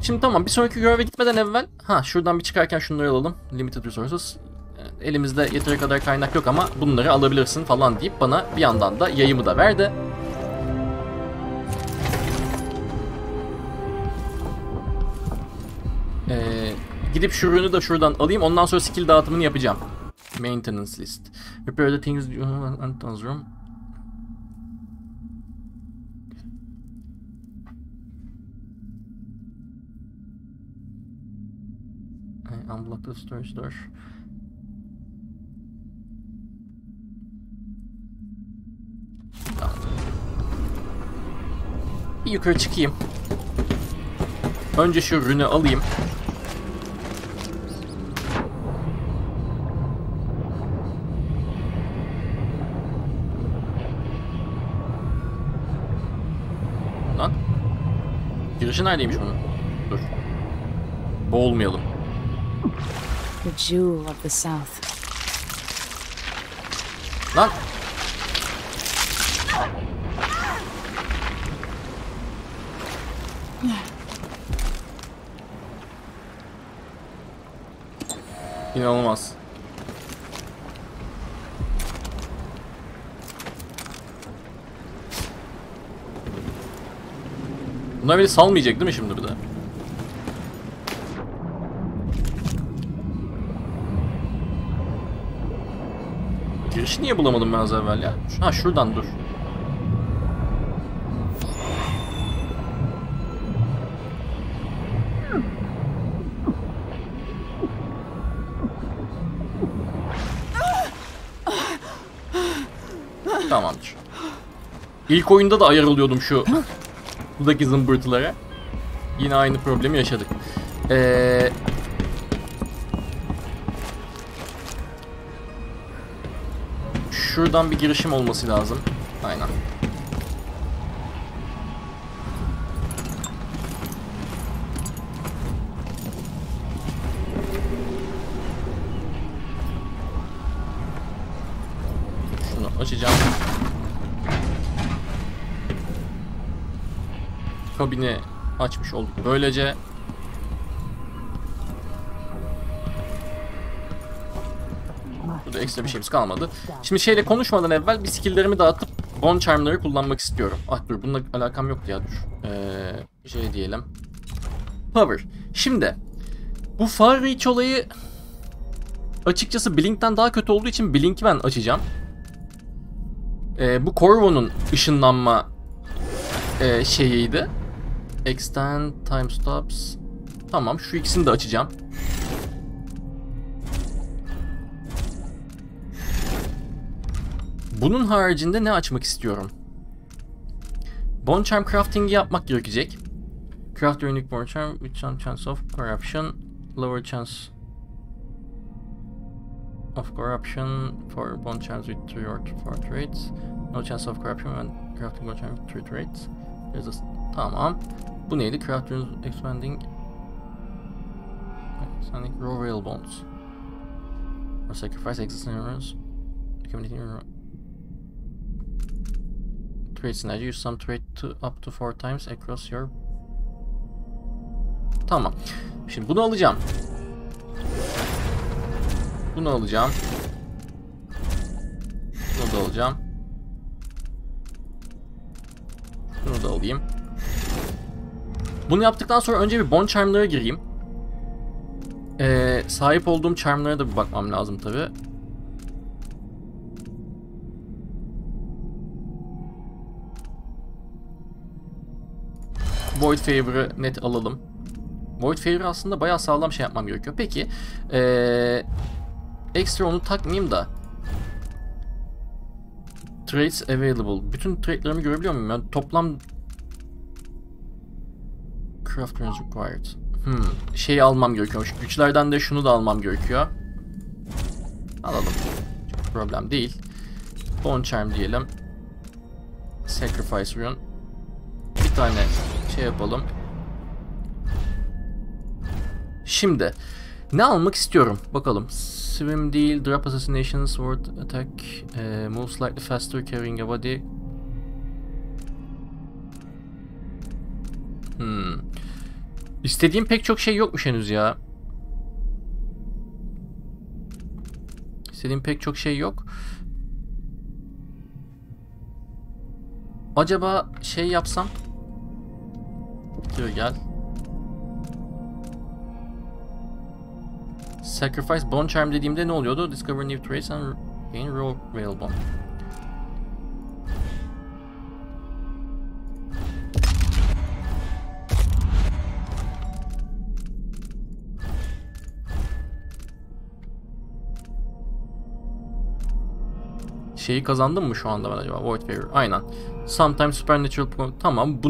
Şimdi tamam, bir sonraki göreve gitmeden evvel şuradan bir çıkarken şunları alalım. Limited resources. Elimizde yeteri kadar kaynak yok ama bunları alabilirsin falan deyip bana bir yandan da yayımı da verdi. Gidip şu ürünü de şuradan alayım. Ondan sonra skill dağıtımını yapacağım. Maintenance list. Repair the things you have room. Unblock the storage door. Tamam. Bir yukarı çıkayım. Önce şu ürünü alayım. Lan. Girişi neredeymiş bunun? Dur. Boğulmayalım. The jewel of the south. Lan. İnanılmaz. Bunlar beni salmayacak değil mi şimdi bir de? Girişi niye bulamadım ben az evvel ya? Şuradan dur. Tamamdır. İlk oyunda da ayar oluyordum şu buradaki zımbırtılara. Yine aynı problemi yaşadık. Şuradan bir girişim olması lazım. Aynen. Şunu açacağım. Kabini açmış olduk böylece. Burada ekstra bir şeyimiz kalmadı. Şimdi şeyle konuşmadan evvel bir skill'lerimi dağıtıp Bone Charm'ları kullanmak istiyorum. Dur, bununla alakam yoktu ya, dur. Şey diyelim. Power. Şimdi bu Far Reach olayı açıkçası Blink'ten daha kötü olduğu için Blink'i ben açacağım. Bu Corvo'nun ışınlanma şeyiydi. Extend time stops. Tamam, şu ikisini de açacağım. Bunun haricinde ne açmak istiyorum? Bone Charm crafting'i yapmak gerekecek. Craft your unique Bone Charm with some chance of corruption. Lower chance of corruption for Bone Charms with 3 or 4 traits. No chance of corruption when crafting Bone Charm with 3 traits. Tamam. Bu neydi? Craft your expanding raw rail bones. Or sacrifice existing neurons. Accumulating your trait synergy. Use some trait up to 4 times across your... Tamam. Şimdi bunu alacağım. Bunu alacağım. Bunu da alacağım. Bunu da alayım. Bunu yaptıktan sonra önce bir Bone Charm'lara gireyim. Sahip olduğum charm'lara da bir bakmam lazım tabi. Void Favor'ı net alalım. Void Favor'ı aslında bayağı sağlam şey yapmam gerekiyor. Peki ekstra onu takmayayım da Traits available. Bütün traitlerimi görebiliyor muyum? Yani toplam Craft runes required. Şeyi almam gerekiyormuş. Güçlerden de şunu da almam gerekiyor. Alalım. Çok problem değil. Bone Charm diyelim. Sacrifice rune. Bir tane şey yapalım. Şimdi ne almak istiyorum? Bakalım. Swim değil, drop assassination, sword attack, move slightly faster, carrying a body. İstediğim pek çok şey yokmuş henüz ya. İstediğim pek çok şey yok. Acaba şey yapsam? Gel. Sacrifice Bone Charm dediğimde ne oluyordu? Discover new trace and gain raw whalebone. Şeyi kazandım mı şu anda ben acaba? Voidfarer. Aynen. Sometimes Supernatural. Tamam.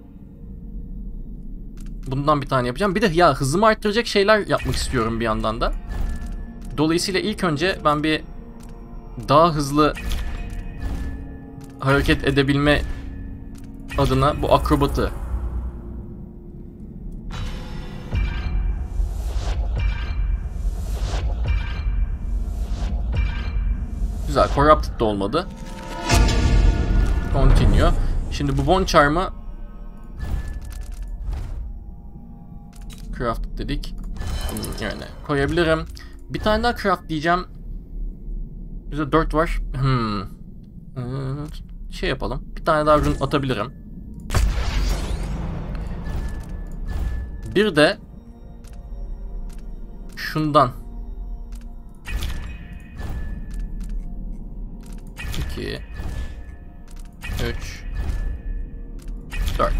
Bundan bir tane yapacağım. Bir de ya hızımı arttıracak şeyler yapmak istiyorum bir yandan da. Dolayısıyla ilk önce ben bir daha hızlı hareket edebilme adına bu akrobatı güzel. Corrupted da olmadı. Continue. Şimdi bu Bone Charm'ı craft dedik. Bunun yerine koyabilirim. Bir tane daha craft diyeceğim. Bizde 4 var. Şey yapalım. Bir tane daha rune atabilirim. Bir de şundan 2 3 4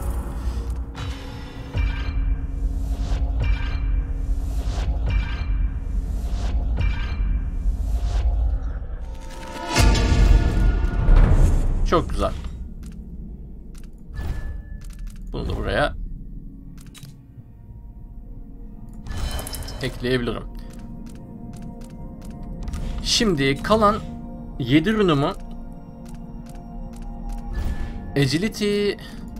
Çok güzel. Bunu da buraya ekleyebilirim. Şimdi kalan 7 runumu Agility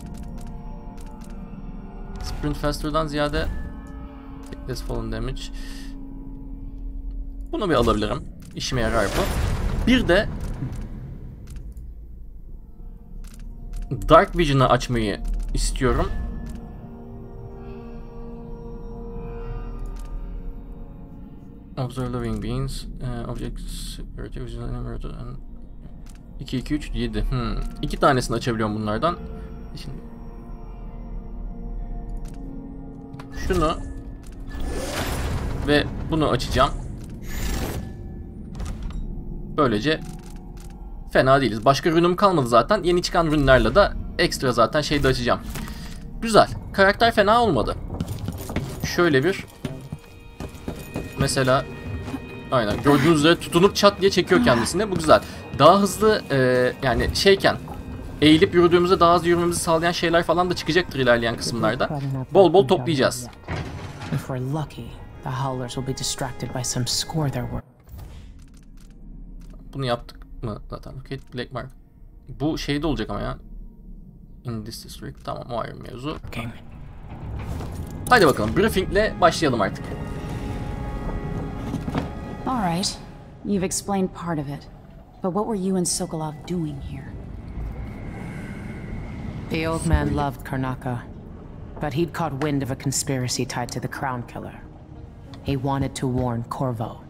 Sprint Faster'dan ziyade Less Fallen Damage. Bunu bir alabilirim. İşime yarar bu. Bir de Dark Vision'ı açmayı istiyorum. Observe Living Beings, Objects, 2, 2, 3, 7. İki tanesini açabiliyorum bunlardan. Şimdi şunu ve bunu açacağım. Böylece fena değiliz. Başka rune'um kalmadı zaten. Yeni çıkan rune'lerle de ekstra zaten şey de açacağım. Güzel. Karakter fena olmadı. Şöyle bir mesela aynen gördüğünüz üzere tutunup çat diye çekiyor kendisini. Bu güzel. Daha hızlı yani şeyken eğilip yürüdüğümüzde daha hızlı yürümemizi sağlayan şeyler falan da çıkacaktır ilerleyen kısımlarda. Bol bol toplayacağız. Bunu yaptık mı zaten? Okay, Black Mark. Bu şeyde olacak ama ya. In this district. Tamam, o ayrı mevzu. Okay. Haydi bakalım, briefingle başlayalım artık. All right. You've explained part of it. But what were you and Sokolov doing here? The old man loved Karnaka, but he'd caught wind of a conspiracy tied to the Crown Killer. He wanted to warn Corvo.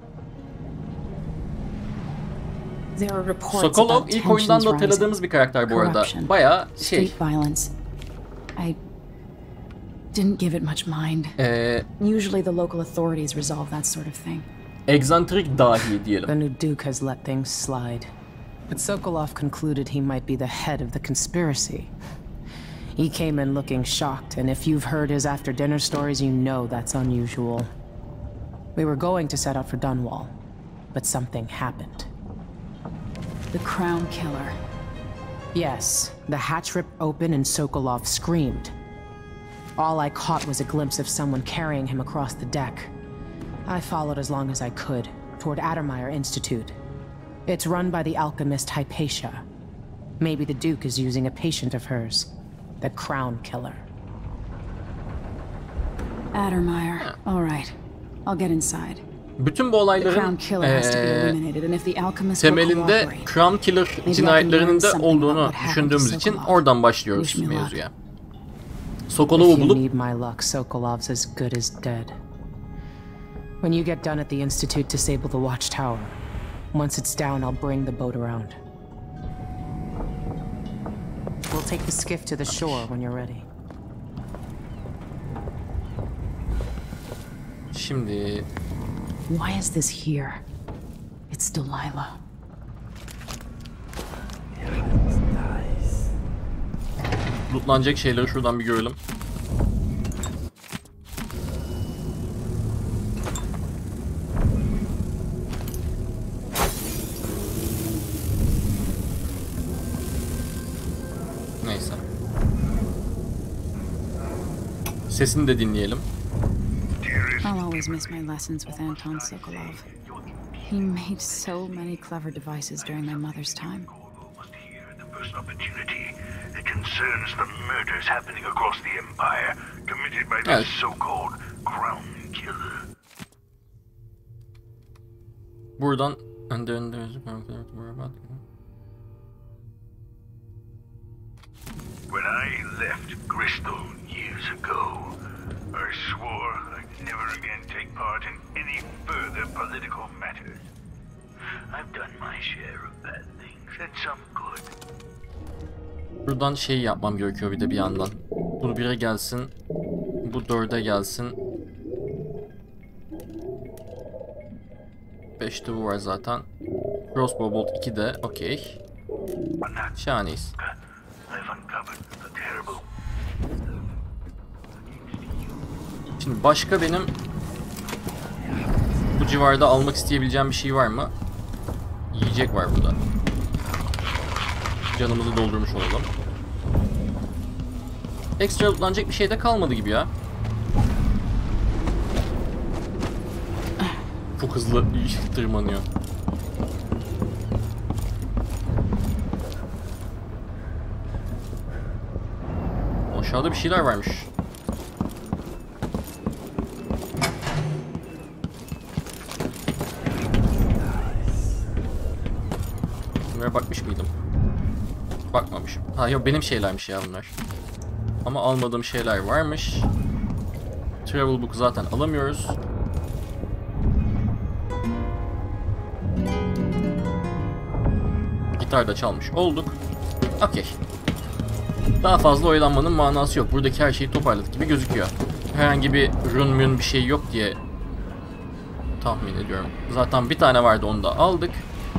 Sokolov ilk oyundan da hatırladığımız bir karakter bu arada. Bayağı şey. I didn't give it much mind. Usually the local authorities resolve that sort of thing. Egzantrik dahi diyelim. The new Duke has let things slide. But Sokolov concluded he might be the head of the conspiracy. He came in looking shocked, and if you've heard his after-dinner stories, you know that's unusual. We were going to set out for Dunwall, but something happened. The Crown Killer. Yes, the hatch ripped open and Sokolov screamed. All I caught was a glimpse of someone carrying him across the deck. I followed as long as I could, toward Addermeyer Institute. It's run by the alchemist Hypatia. Maybe the Duke is using a patient of hers, the Crown Killer. Addermeyer. All right. I'll get inside. Bütün bu olayların temelinde Crown Killer cinayetlerinin de olduğunu düşündüğümüz için oradan başlıyoruz mevzuya. Sokolov'u If you bulup need my luck, Sokolov's as good as dead. When you get done at the Institute, disable the watchtower. Once it's down, I'll bring the boat around. We'll take the skiff to the shore when you're ready. Şimdi Why is this here? It's Delilah. lootlanacak şeyleri şuradan bir görelim. Neyse. Sesini de dinleyelim. I'll always miss my lessons with Anton Sokolov. He made so many clever devices during my mother's time. It concerns the murders happening across the Empire, committed by this so-called Crown Killer. Buradan When I left Bristol years ago, I swore I'd never again take part in any further political matters. I've done my share of bad things and some good. Buradan şey yapmam gerekiyor bir de bir yandan. Bu 1'e gelsin. Bu 4'e gelsin. 5'te bu var zaten. Crossbow bolt 2'de. Okey. Şahaneyiz. Şimdi başka benim bu civarda almak isteyebileceğim bir şey var mı? Yiyecek var burada. Canımızı doldurmuş olalım. Ekstra lootlanacak bir şey de kalmadı gibi ya. Çok hızlı tırmanıyor. Aşağıda bir şeyler varmış. Bunlara bakmış mıydım? Bakmamışım. Ha yok, benim şeylermiş ya bunlar. Ama almadığım şeyler varmış. Travel book zaten alamıyoruz. Gitar da çalmış olduk. Okey. Daha fazla oyalanmanın manası yok. Buradaki her şeyi toparladık gibi gözüküyor. Herhangi bir run bir şey yok diye tahmin ediyorum. Zaten bir tane vardı, onu da aldık.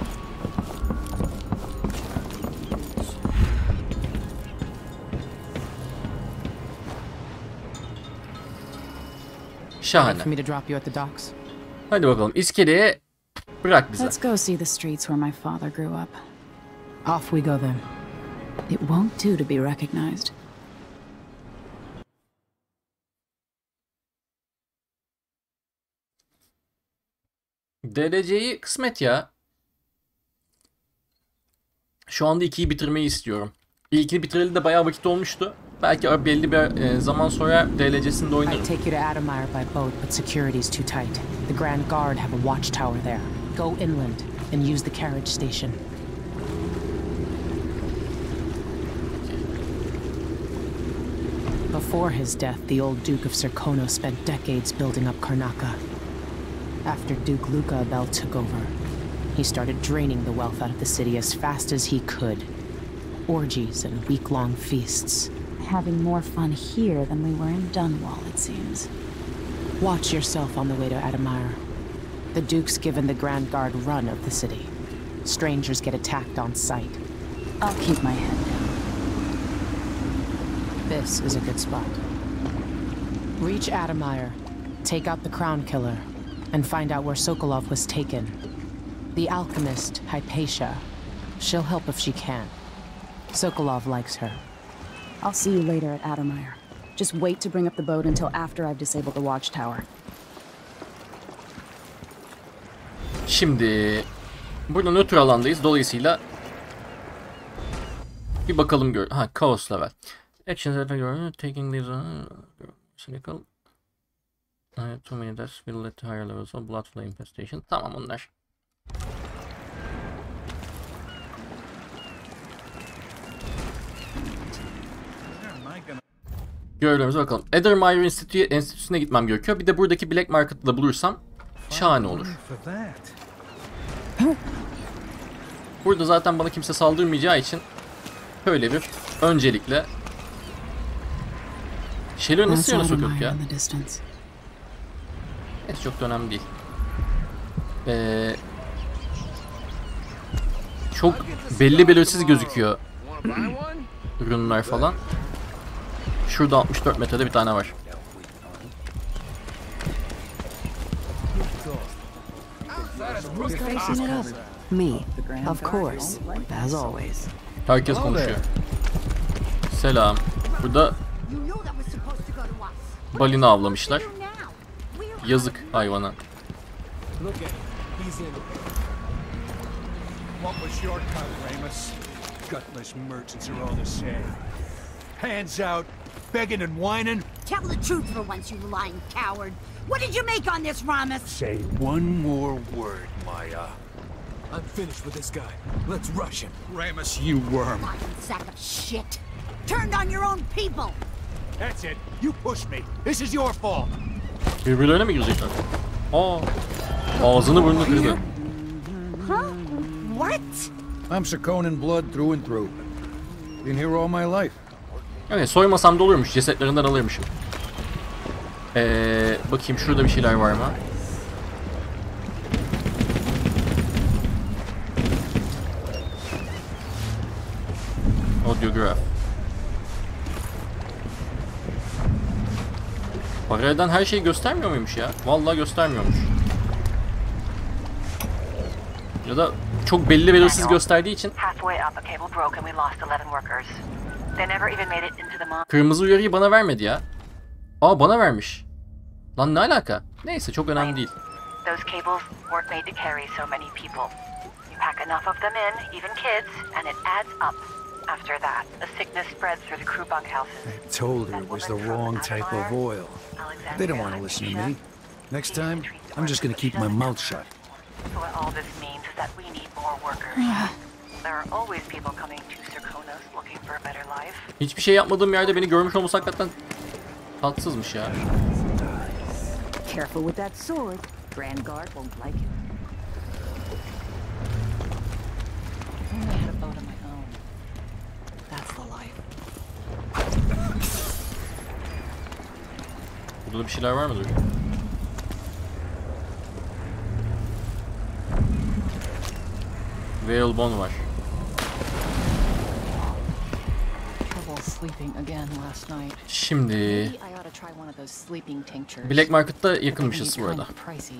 Şahane. Hadi bakalım, iskeleye bırak bizi. Let's go see the streets where my father grew up. Off we go then. It won't do to be recognized. Dereceyi kısmet ya. Şu anda 2'yi bitirmeyi istiyorum. İlkini bitireli de bayağı vakit olmuştu. Belki belli bir zaman sonra DLC'sinde oynarım. I take you to Adamire by boat, but security's too tight. The Grand Guard have a watchtower there. Go inland and use the carriage station. Before his death, the old Duke of Serkono spent decades building up Karnaca. After Duke Luca Abel took over, he started draining the wealth out of the city as fast as he could. Orgies and week-long feasts. Having more fun here than we were in Dunwall, it seems. Watch yourself on the way to Adamire. The Duke's given the Grand Guard run of the city. Strangers get attacked on sight. I'll keep my head down. This is a good spot. Reach Adamire, take out the Crown Killer, and find out where Sokolov was taken. The alchemist, Hypatia. She'll help if she can. Sokolov likes her. I'll see you later at Adamire. Just wait to bring up the boat until after I've disabled the watchtower. Şimdi burada nötr alandayız. Dolayısıyla bir bakalım Chaos level. Actions that are taking these cynical 2 minutes will lead to higher levels of blood flow infestation. Tamam onlar. Görevlerimize bakalım. Addermire Enstitüsü'ne gitmem gerekiyor. Bir de buradaki Black Market'ı da bulursam şahane olur. Burada zaten bana kimse saldırmayacağı için şöyle bir öncelikle Shelly'e nasıl yana sokuyorduk ya? Neyse çok da önemli değil. Çok belli belirsiz gözüküyor ürünler falan. Şurada 64 metrede bir tane var. Me, of course, as always. Herkes konuşuyor. Selam. Burada balina avlamışlar. Yazık hayvana. What was your cut, Ramus? Gutless merchants are all the same. Hands out, begging and whining. Tell the truth for once, you lying coward. What did you make on this, Ramus? Say one more word, Maya. I'm finished with this guy. Let's rush him. Ramus, you worm. Lying sack of shit. Turned on your own people. That's it. You pushed me. This is your fault. Birbirlerine mi girecekler? Ağzını burnunu kırdı. Huh? What? I'm Serkonan blood through and through. Been here all my life. Evet, soymasam da olurmuş. Cesetlerinden alırmışım. Bakayım şurada bir şeyler var mı? Audiograph. Para eden her şeyi göstermiyor muymuş ya? Vallahi göstermiyormuş. Ya da çok belli belirsiz gösterdiği için kırmızı uyarıyı bana vermedi ya. Bana vermiş. Lan ne alaka? Neyse çok önemli değil. I told her it was the wrong type of oil. They don't want to listen to me. Next time, I'm just going to keep my mouth shut. So what all this means is that we need more workers. There are always people coming to Serkonos looking for a better life. Hiçbir şey yapmadığım yerde beni görmüş olması hakikaten tatsızmış ya. Careful with that sword. Grandguard won't like it. I only had a boat of my own. That's the life. Burada da bir şeyler var mıdır? Whalebone var. Şimdi Black Market'ta yakınmışız bu arada.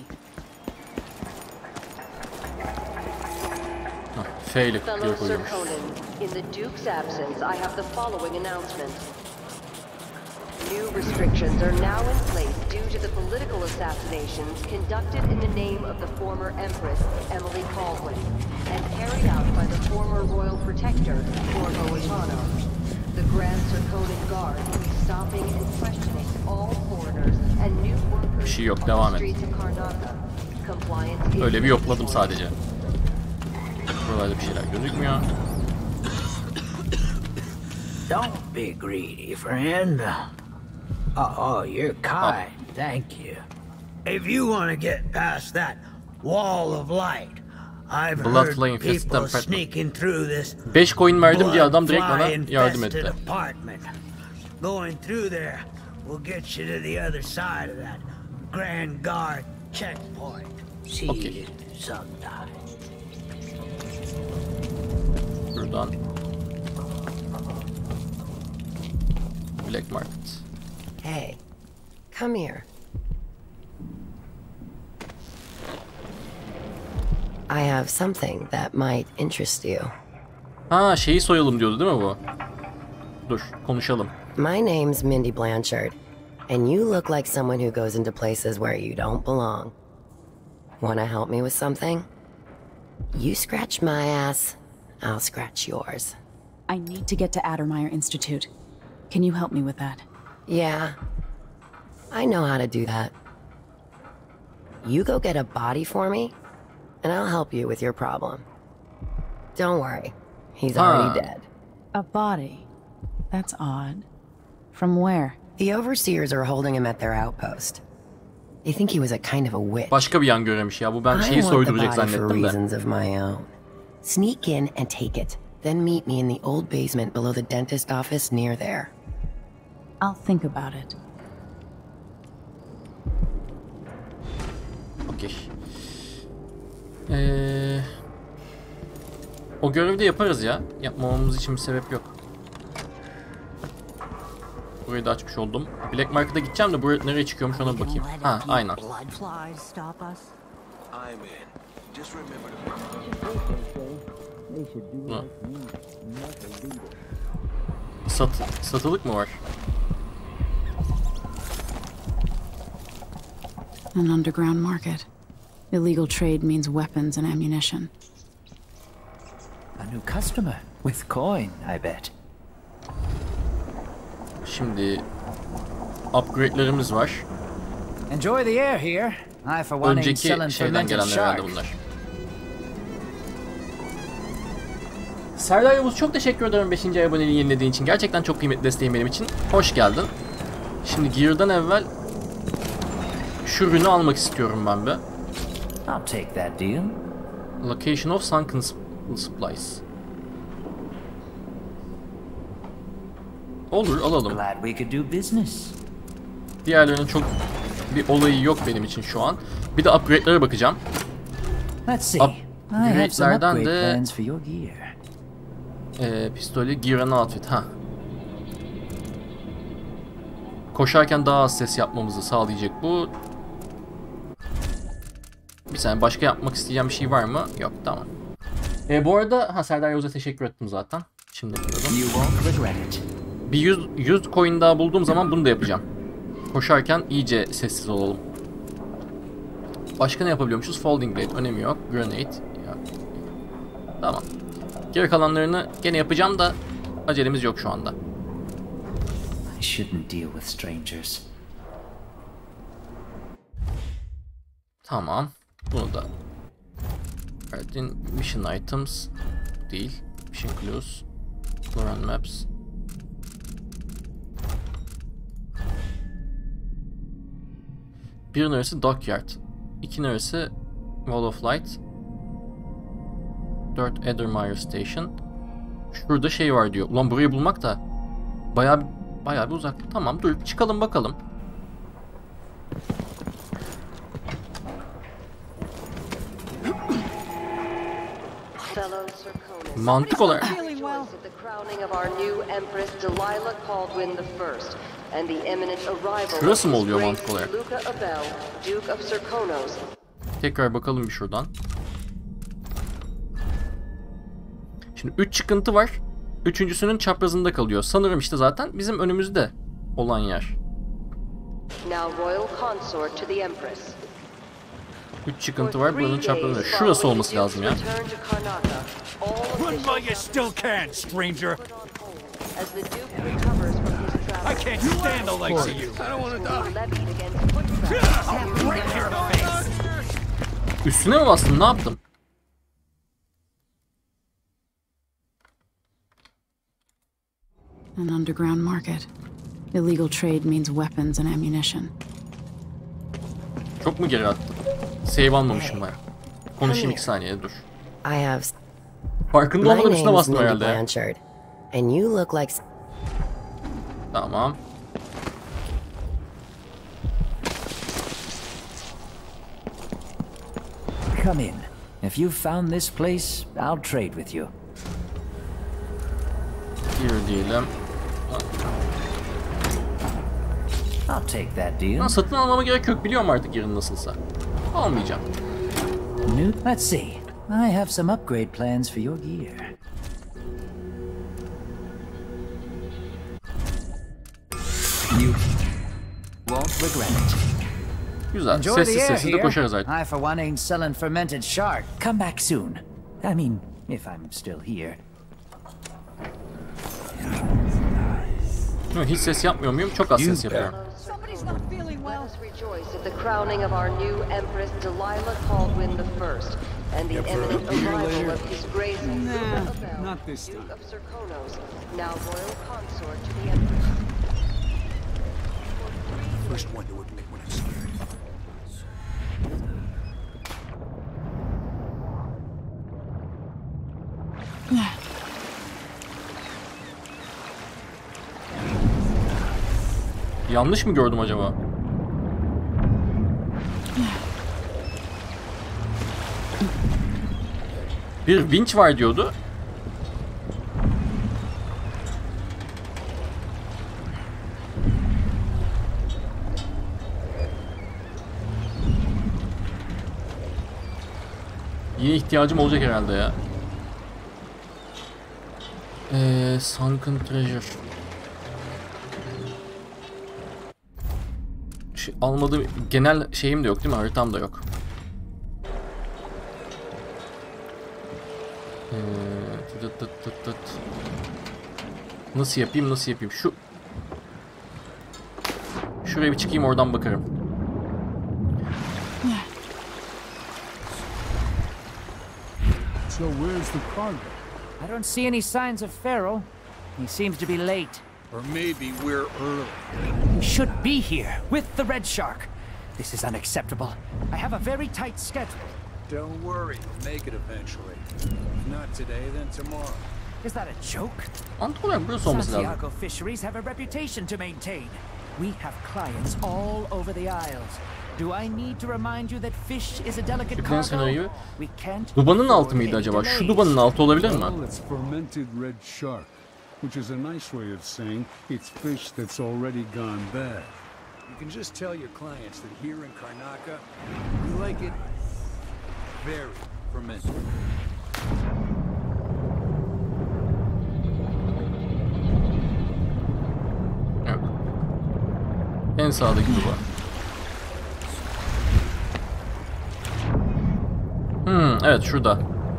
F ile koyuyormuş. In the Duke's absence, I have the following announcement. New restrictions are now in place due to the political assassinations conducted in the name of the former Empress, Emily Caldwin, and carried out by the former Royal Protector, Corvo Itano. The Grand Serkonan Guard will be stopping and questioning all foreigners and new workers Bir şey yok, on devam the et. streets of Karnaca. Compliance is Öyle bir yokladım sadece. Buralarda bir şeyler gözükmüyor. Don't be greedy, friend. Oh, you're kind, thank you. If you want to get past that wall of light, I've heard people sneaking through this 5 coin verdim diye adam direkt bana yardım etti. apartment. Going through there will get you to the other side of that Grand Guard checkpoint. See you sometime. Buradan Black Market. Hey, come here. I have something that might interest you. Ha, şeyi soyalım diyordu değil mi bu? Dur, konuşalım. My name's Mindy Blanchard, and you look like someone who goes into places where you don't belong. Wanna help me with something? You scratch my ass, I'll scratch yours. I need to get to Addermire Institute. Can you help me with that? Yeah, I know how to do that. You go get a body for me, and I'll help you with your problem. Don't worry, he's already dead. A body? That's odd. From where? The overseers are holding him at their outpost. They think he was a kind of a witch. Başka bir yan görmemiş ya. Bu ben şeyi soyduracak zannettim de. Reasons of my own. Sneak in and take it. Then meet me in the old basement below the dentist office near there. I'll think about it. Okey. O görevi de yaparız ya. Yapmamamız için bir sebep yok. Burayı da açmış oldum. Black Market'a gideceğim de buraya nereye çıkıyormuş ona bir bakayım. Ha, aynen. Satılık mı var? An underground market. Illegal trade means weapons and ammunition. A new customer with coin, I bet. Şimdi upgrade'lerimiz var. Enjoy the air here. I for one ain't selling fermented shark. Bunlar. Serdar Yavuz çok teşekkür ederim 5. aboneliği yenilediğin için. Gerçekten çok kıymetli desteğin benim için. Hoş geldin. Şimdi Gear'dan evvel şu ürünü almak istiyorum ben be. I'll take that deal. Location of Sunken Supplies. Olur, alalım. Glad we could do business. Diğerlerinin çok bir olayı yok benim için şu an. Bir de upgrade'lere bakacağım. Let's see. Upgrade'lerden de pistoli, gear and outfit. Ha. Koşarken daha az ses yapmamızı sağlayacak bu. Bir saniye, başka yapmak isteyeceğim bir şey var mı? Yok, tamam. Bu arada Serdar Yavuz'a teşekkür ettim zaten. Şimdi bir 100 coin daha bulduğum zaman bunu da yapacağım. Koşarken iyice sessiz olalım. Başka ne yapabiliyormuşuz? Folding blade, önemi yok. Grenade. Yok. Tamam. Geri kalanlarını gene yapacağım da acelemiz yok şu anda. I shouldn't deal with strangers. Tamam. Bunu da verdin. Mission items değil. Mission clues. Floran maps. Bir neresi Dockyard. 2 neresi Wall of Light. 4 Edermire Station. Şurada şey var diyor. Ulan burayı bulmak da bayağı bir uzak. Tamam, dur çıkalım bakalım. Mantık olarak. Şurası mı oluyor mantık olarak? Tekrar bakalım bir şuradan. Şimdi 3 çıkıntı var. Üçüncüsünün çaprazında kalıyor. Sanırım işte zaten bizim önümüzde olan yer. 3 çıkıntı var. Buranın çaprazında. Şurası olması lazım ya. Run while you still can, stranger. I can't stand the likes of you. I don't want to die. I'll break your face. Üstüne mi bastım? Ne yaptım? An underground market. Illegal trade means weapons and ammunition. Çok mu geri attım? Save almamışım baya. Konuşayım 2 saniyede, dur. Farkında olmadan üstüne bastım herhalde ya. And you look like... Tamam. Come in. If you've found this place, I'll trade with you. Here diyelim. I'll take that deal. Satın almama gerek yok, biliyorum artık yerin nasılsa. Almayacağım. Let's see. I have some upgrade plans for your gear. You won't regret it. Güzel. Sessiz de koşarız artık. I for one ain't selling fermented shark. Come back soon. I mean, if I'm still here. Hiç ses yapmıyor muyum? Çok az ses yapıyorum. The crowning of our new Empress Delilah Caldwin I and the imminent arrival of His Grace not this time. Duke of Serkonos, now royal consort to the Empress. first one to admit when I'm scared. Yanlış mı gördüm acaba? Bir vinç var diyordu. Yine ihtiyacım olacak herhalde ya. Sunken Treasure. Almadığım genel şeyim de yok değil mi? Haritam da yok. Nasıl yapayım? Nasıl yapayım? Şuraya bir çıkayım, oradan bakarım. So where's the cargo? I don't see any signs of Pharaoh. He seems to be late. Or maybe we're early. He should be here with the Red Shark. This is unacceptable. I have a very tight schedule. Don't worry, we'll make it eventually. If not today, then tomorrow. Is that a joke? Santiago Fisheries have a reputation to maintain. We have clients all over the Isles. Do I need to remind you that fish is a delicate cargo? We can't. Dubanın altı mıydı acaba? Şu dubanın altı olabilir mi? Well, it's fermented red shark, which is a nice way of saying it's fish that's already gone bad. You can just tell your clients that here in Karnaca, we like it very fermented. Evet. En sağdaki duba. Evet şurada.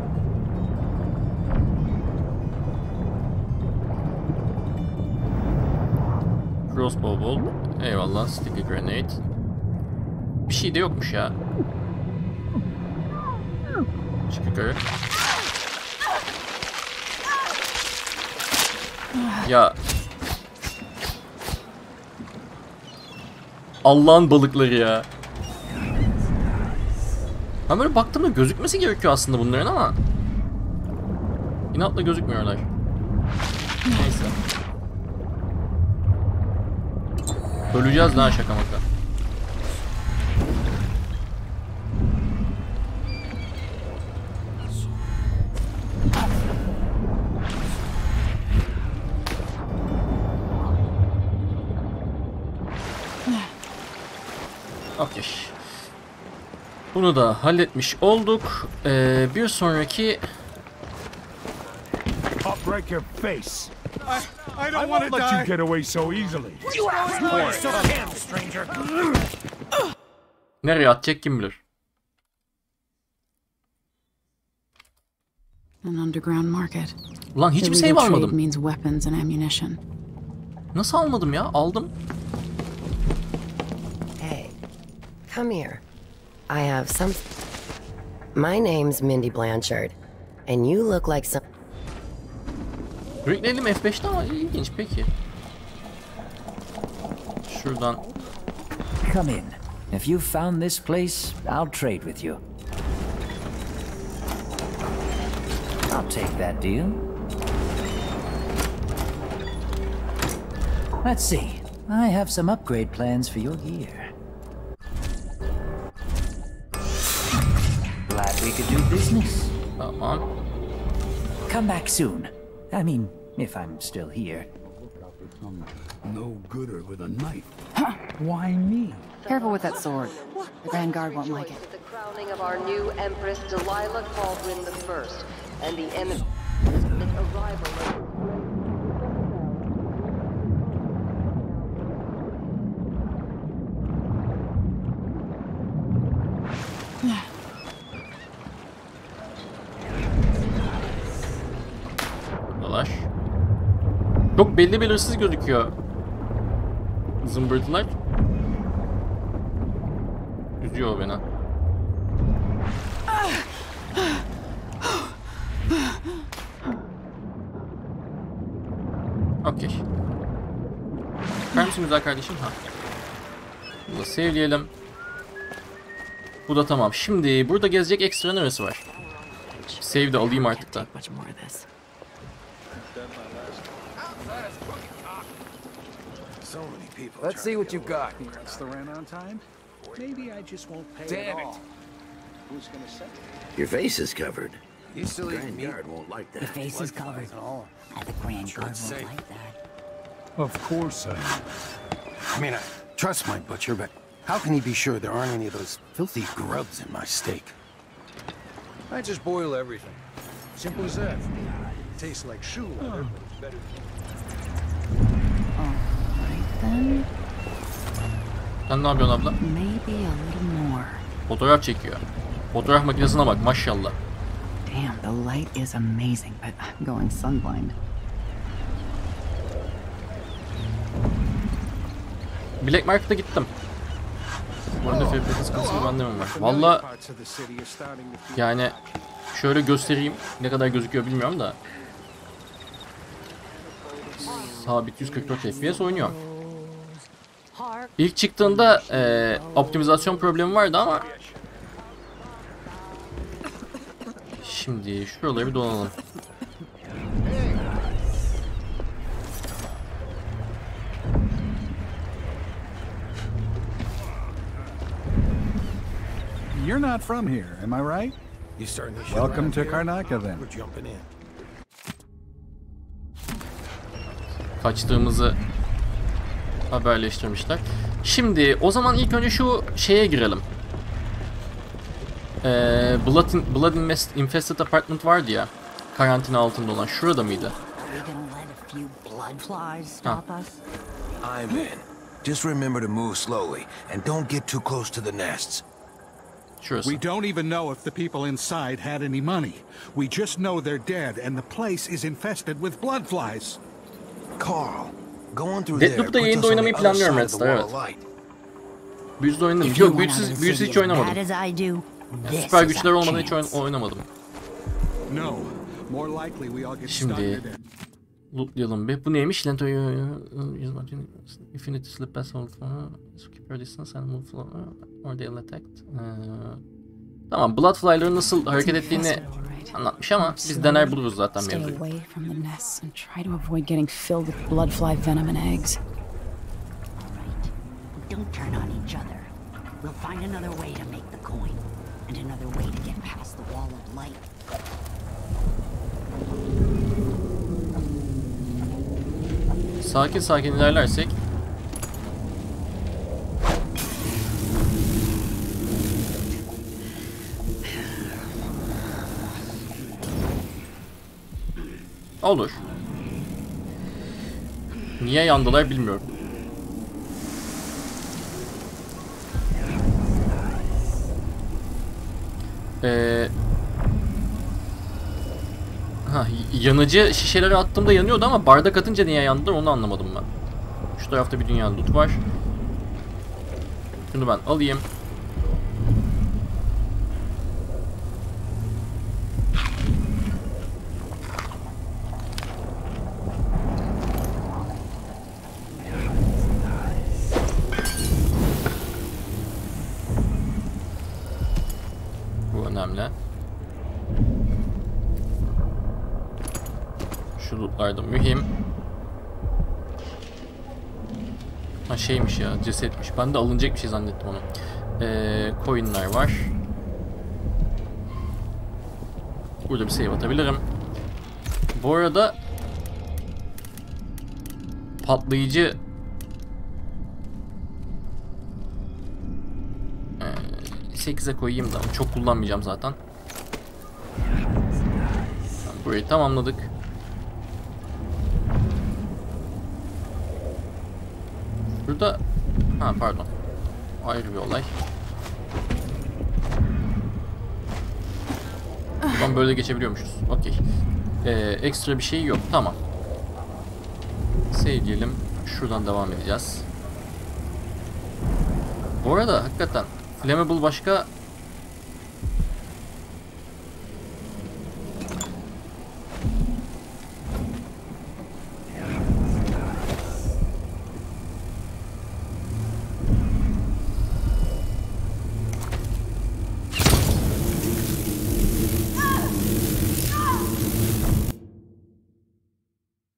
Crossbow bolt. Eyvallah. Sticky grenade. Bir şey de yokmuş ya. Çık yukarı. Ya. Allah'ın balıkları ya. Ben böyle baktığımda gözükmesi gerekiyor aslında bunların ama inatla gözükmüyorlar. Neyse. Öleceğiz daha şaka maka. Okey. Bunu da halletmiş olduk. Bir sonraki... I'll break your face. I don't want to let you get away so easily. You asked for it, so damn, stranger. Nereye atacak kim bilir? An underground market. Ulan hiçbir şey almadım. Means weapons and ammunition. Nasıl almadım ya? Aldım. Hey, come here. I have some... My name's Mindy Blanchard, and you look like some... Renklerim F5'te ama ilginç peki. Şuradan. Come in. If you found this place, I'll trade with you. I'll take that deal. Let's see. I have some upgrade plans for your gear. Glad we could do business. Tamam. Come back soon. I mean, if I'm still here. No gooder with a knife. Why me? Careful with that sword. The Vanguard won't like it. The crowning of our new Empress Delilah Baldwin I, and the arrival of... Çok belli belirsiz gözüküyor zımbırtılar. Üzüyor beni. Okey. Bakar mısın güzel kardeşim? Ha. Bunu da sevleyelim. Bu da tamam. Şimdi burada gezecek ekstra neresi var? Save de alayım artık da. Let's see what you've got. That's the rent on time? Maybe I just won't pay Damn at it. all. Who's gonna say? Your face is covered. You still The eating Grand meat? Guard won't like that. Your face is covered. The Grand Guard won't like that. Of course I am. I mean, I trust my butcher, but how can he be sure there aren't any of those filthy grubs in my steak? I just boil everything. Simple as that. Tastes like shoe leather, but it's better. Then Sen ne yapıyorsun abla? maybe a little more. Fotoğraf çekiyor. Fotoğraf makinesine bak maşallah. Damn, the light is amazing, but I'm going sunblind. Black Market'a gittim. Bu arada FPS sıkıntısı bende mi var? Valla yani şöyle göstereyim. Ne kadar gözüküyor bilmiyorum da. Sabit 144 FPS oynuyor. İlk çıktığında optimizasyon problemi vardı ama şimdi şuraları bir donalım. You're not from here, am I right? You starting this shit Welcome around to here? Karnaca then. We're jumping in. Kaçtığımızı haberleştirmişler. Şimdi o zaman ilk önce şu şeye girelim. Blood Infested Apartment vardı ya. Karantina altında olan. Şurada mıydı? Ha. I'm in. Just remember to move slowly and don't get too close to the nests. Şurası. We don't even know if the people inside had any money. We just know they're dead and the place is infested with blood flies. Carl, go on through there. Deathloop'da yayında oynamayı planlıyorum Red Star, evet. Büyüsü oynadım. Yok, büyüsü hiç oynamadım. Yani süper güçler olmadan hiç oynamadım. Şimdi lootlayalım bir. Bu neymiş? Lento Infinity Slip Pass keep your distance and move or they'll attack. Tamam, Bloodfly'ların nasıl hareket ettiğini anlatmış ama biz dener buluruz zaten mevzuyu. Stay away from the nests and try to avoid getting filled with bloodfly venom and eggs. Don't turn on each other. We'll find another way to make the coin. And another way to get past the wall of light. Sakin sakin ilerlersek olur. Niye yandılar bilmiyorum. Yanıcı şişeleri attığımda yanıyordu ama bardak atınca niye yandılar onu anlamadım ben. Şu tarafta bir dünya loot var. Şunu ben alayım. Bu önemli. Şu lootlar da mühim. Ha şeymiş ya, cesetmiş. Ben de alınacak bir şey zannettim onu. Coin'ler var. Burada bir save atabilirim. Bu arada patlayıcı 8'e koyayım da çok kullanmayacağım zaten. Burayı tamamladık. Burada pardon. Ayrı bir olay. Buradan böyle geçebiliyormuşuz. Okey. Ekstra bir şey yok. Tamam. Save diyelim. Şuradan devam edeceğiz. Bu arada hakikaten Flammable başka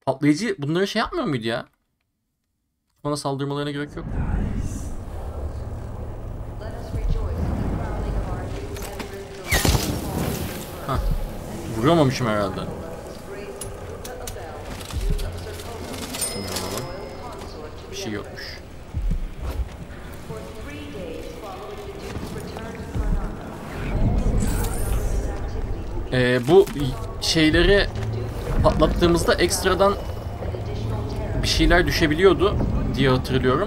Patlayıcı bunlara şey yapmıyor muydu ya? Bana saldırmalarına gerek yok. Hah. Vuramamışım herhalde. Bir şey yokmuş. Bu şeyleri patlattığımızda ekstradan bir şeyler düşebiliyordu diye hatırlıyorum.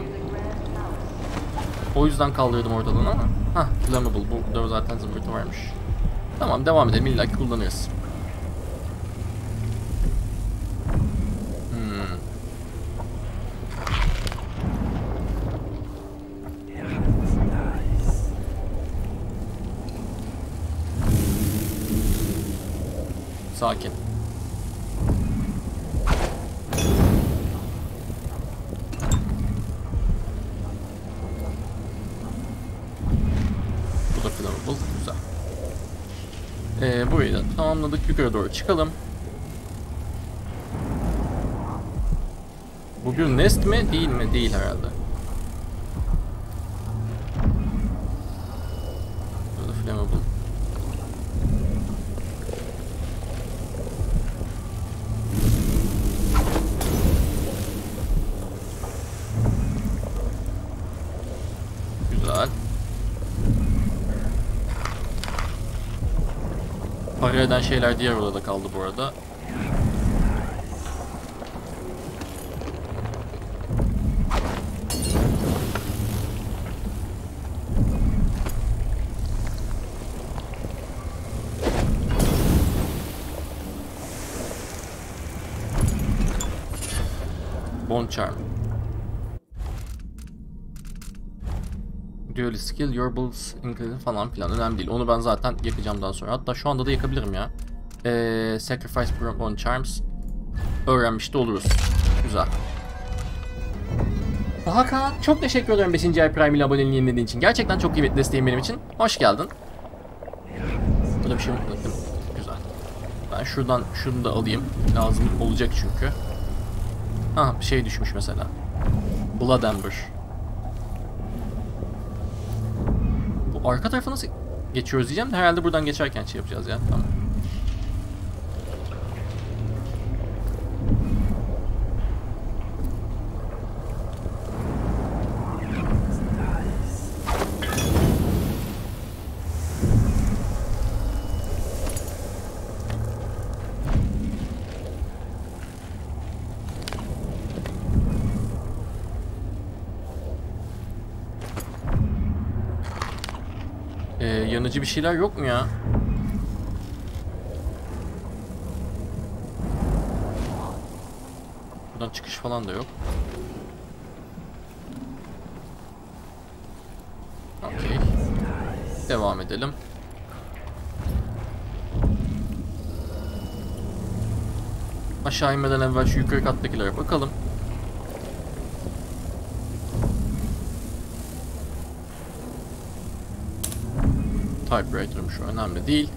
O yüzden kaldırdım ortadan ama. Hah, flammable. Burada zaten zımbırtı varmış. Tamam, devam edelim. İlla ki kullanırız. Sakin. Bu da flammable. Güzel. Burayı da tamamladık. Yukarı doğru çıkalım. Bu bir nest mi? Değil mi? Değil herhalde. Burada flammable. Güzel. Para eden şeyler diğer odada kaldı bu arada. Bone Charm. Dual skill, your bullets included falan filan. Önemli değil. Onu ben zaten yakacağım daha sonra. Hatta şu anda da yakabilirim ya. Sacrifice Bone Charms. Öğrenmiş de oluruz. Güzel. Hakan, çok teşekkür ederim 5. ay Prime ile aboneliğini yenilediğin için. Gerçekten çok kıymetli desteğin benim için. Hoş geldin. Burada bir şey unuttum. Güzel. Ben şuradan şunu da alayım. Lazım olacak çünkü. Ha, bir şey düşmüş mesela. Blood Amber. Bu arka tarafa nasıl geçiyoruz diyeceğim de herhalde buradan geçerken şey yapacağız ya. Tamam. Yanıcı bir şeyler yok mu ya? Buradan çıkış falan da yok. Okey. Devam edelim. Aşağı inmeden evvel şu yukarı kattakilere bakalım. Typewriter'ım şu önemli değil.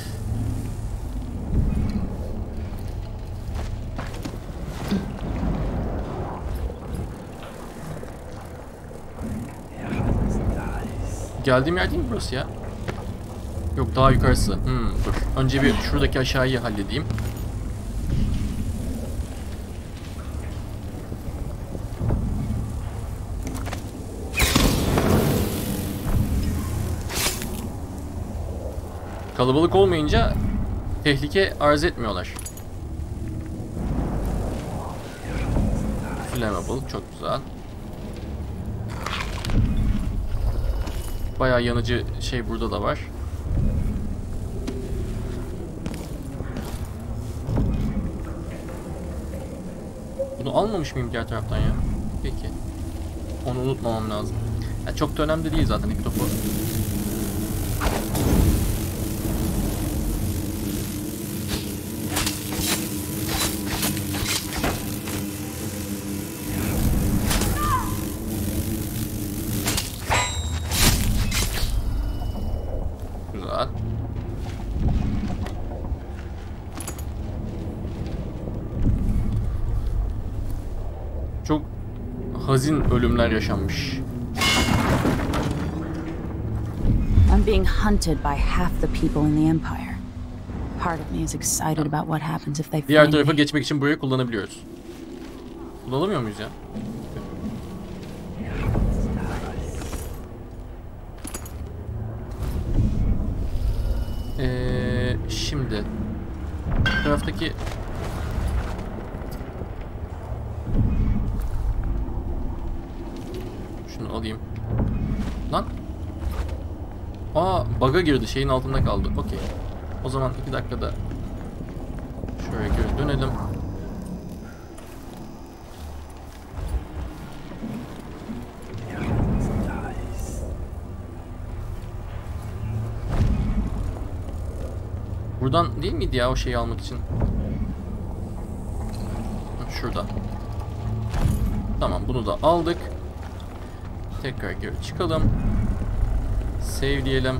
Geldiğim yer değil mi burası ya? Yok, daha yukarısı. Dur. Önce bir şuradaki aşağıyı halledeyim. Kalabalık olmayınca tehlike arz etmiyorlar. Flammable çok güzel. Bayağı yanıcı şey burada da var. Bunu almamış mıyım diğer taraftan ya? Peki. Onu unutmamam lazım. Yani çok da önemli değil zaten ilk topu. Güzel. hazin ölümler yaşanmış. I'm being hunted by half the people in the Empire. Part of me is excited about what happens if they find me. Diğer tarafa geçmek için burayı kullanabiliyoruz. Kullanamıyor muyuz ya? Şimdi bu taraftaki şunu alayım. Lan. Bug'a girdi. Şeyin altında kaldı. Okey. O zaman 2 dakikada şöyle geri dönelim. Buradan değil miydi ya o şeyi almak için? Şurada. Tamam, bunu da aldık. Tekrar geri çıkalım. Save diyelim.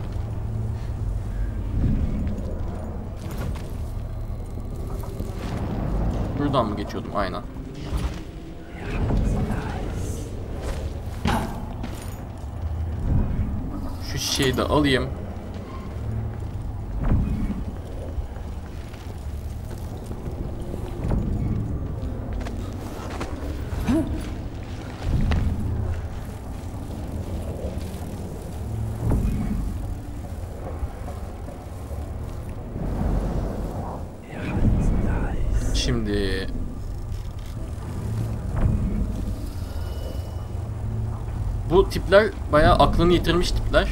Buradan mı geçiyordum? Aynen. Şu şişeyi de alayım. Şimdi bu tipler bayağı aklını yitirmiş tipler.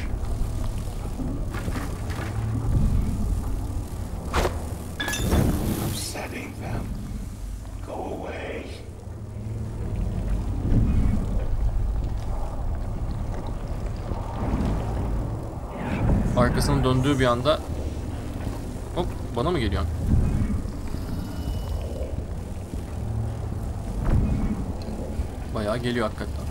Arkasını döndüğü bir anda hop, bana mı geliyor? Bayağı geliyor hakikaten.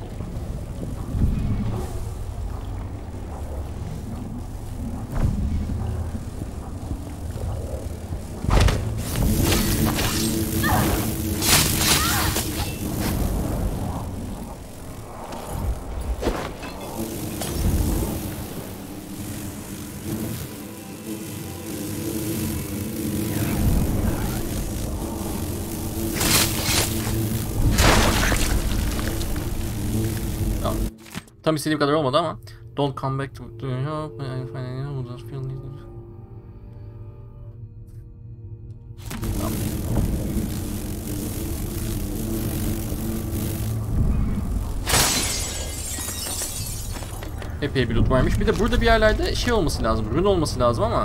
Tam istediğim kadar olmadı ama don't come back to epey bir loot varmış. Bir de burada bir yerlerde şey olması lazım. Rune olması lazım ama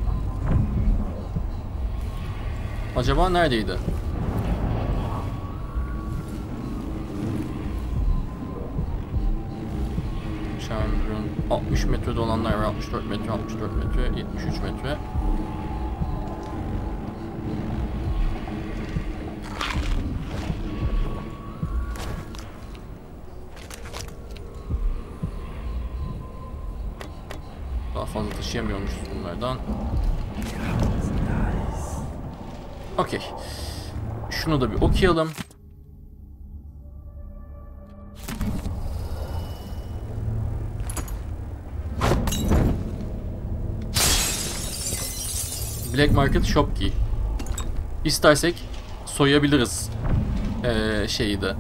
acaba neredeydi? Rune 60 metrede olanlar var. 64 metre, 64 metre, 73 metre. Daha fazla taşıyamıyormuşuz bunlardan. Okey. Şunu da bir okuyalım. Black Market Shop Key. İstersek soyabiliriz şeyi de.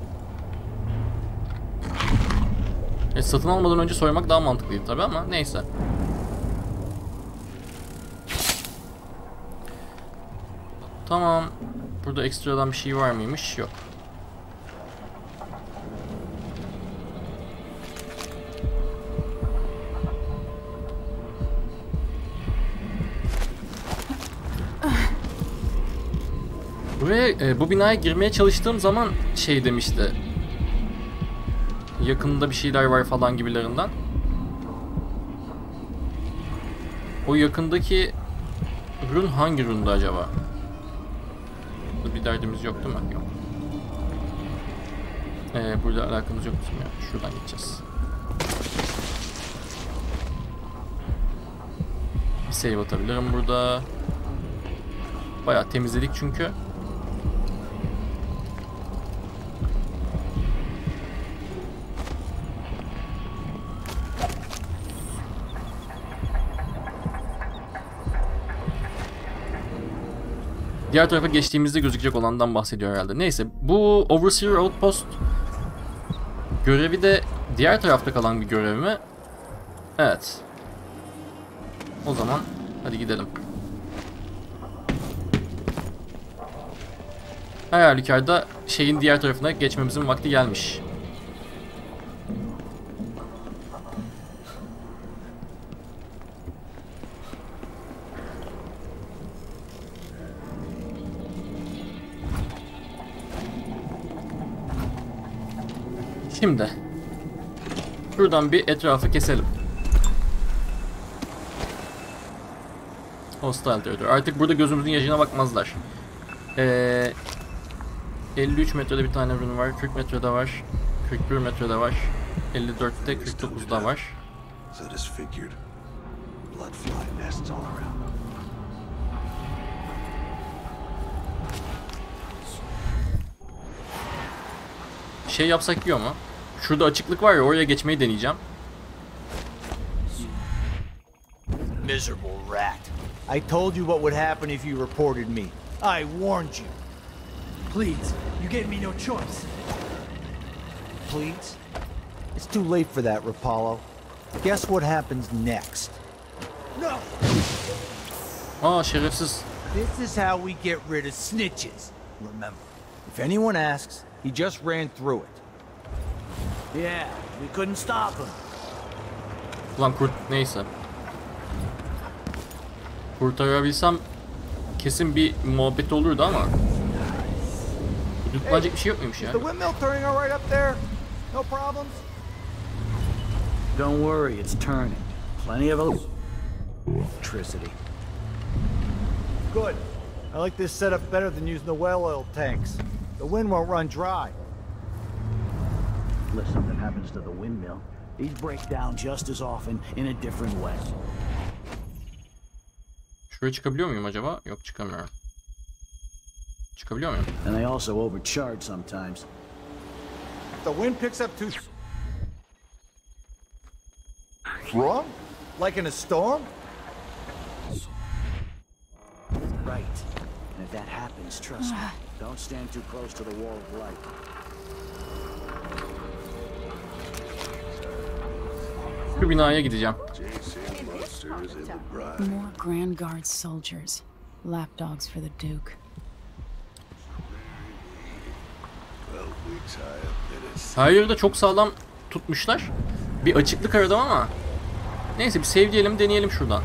Satın almadan önce soymak daha mantıklıydı tabi ama neyse. Tamam. Burada ekstradan bir şey var mıymış? Yok. Buraya, bu binaya girmeye çalıştığım zaman şey demişti. Yakında bir şeyler var falan gibilerinden. O yakındaki rune hangi rune'du acaba? Bir derdimiz yok değil mi? Yok. Burada alakamız yok bizim ya. Şuradan gideceğiz. Bir save atabilirim burada. Bayağı temizledik çünkü. Diğer tarafa geçtiğimizde gözükecek olandan bahsediyor herhalde. Neyse, bu Overseer Outpost görevi de diğer tarafta kalan bir görev mi? Evet. O zaman hadi gidelim. Her halükarda şeyin diğer tarafına geçmemizin vakti gelmiş. Şimdi şuradan bir etrafı keselim. Hostile territory. Artık burada gözümüzün yaşına bakmazlar. 53 metrede bir tane rune var, 40 metrede var, 41 metrede var, 54'te 49'da var. Şey yapsak yiyor mu? Şurada açıklık var ya, oraya geçmeyi deneyeceğim. Miserable rat. I told you what would happen if you reported me. I warned you. Please, you gave me no choice. Please? It's too late for that, Rapallo. Guess what happens next? No! Aa, şerefsiz. This is how we get rid of snitches. Remember, if anyone asks, he just ran through it. Yeah, we couldn't stop him. Ulan neyse. Kurtarabilsem kesin bir muhabbet olurdu ama tutulacak bir şey yok muymuş ya? The windmill turning all right up there? No problems? Don't worry, it's turning. Plenty of electricity. Good. I like this setup better than using the well oil tanks. The wind won't run dry. Unless something happens to the windmill, these break down just as often in a different way. Şuraya çıkabiliyor muyum acaba? Yok, çıkamıyorum. Çıkabiliyor muyum? And they also overcharge sometimes. The wind picks up too strong? Like in a storm? Right. And if that happens, trust me, don't stand too close to the wall of light. Şu binaya gideceğim. More Grand Guard soldiers. Lapdogs for the Duke. Her yeri de çok sağlam tutmuşlar. Bir açıklık aradım ama. Neyse, bir save diyelim, deneyelim şuradan.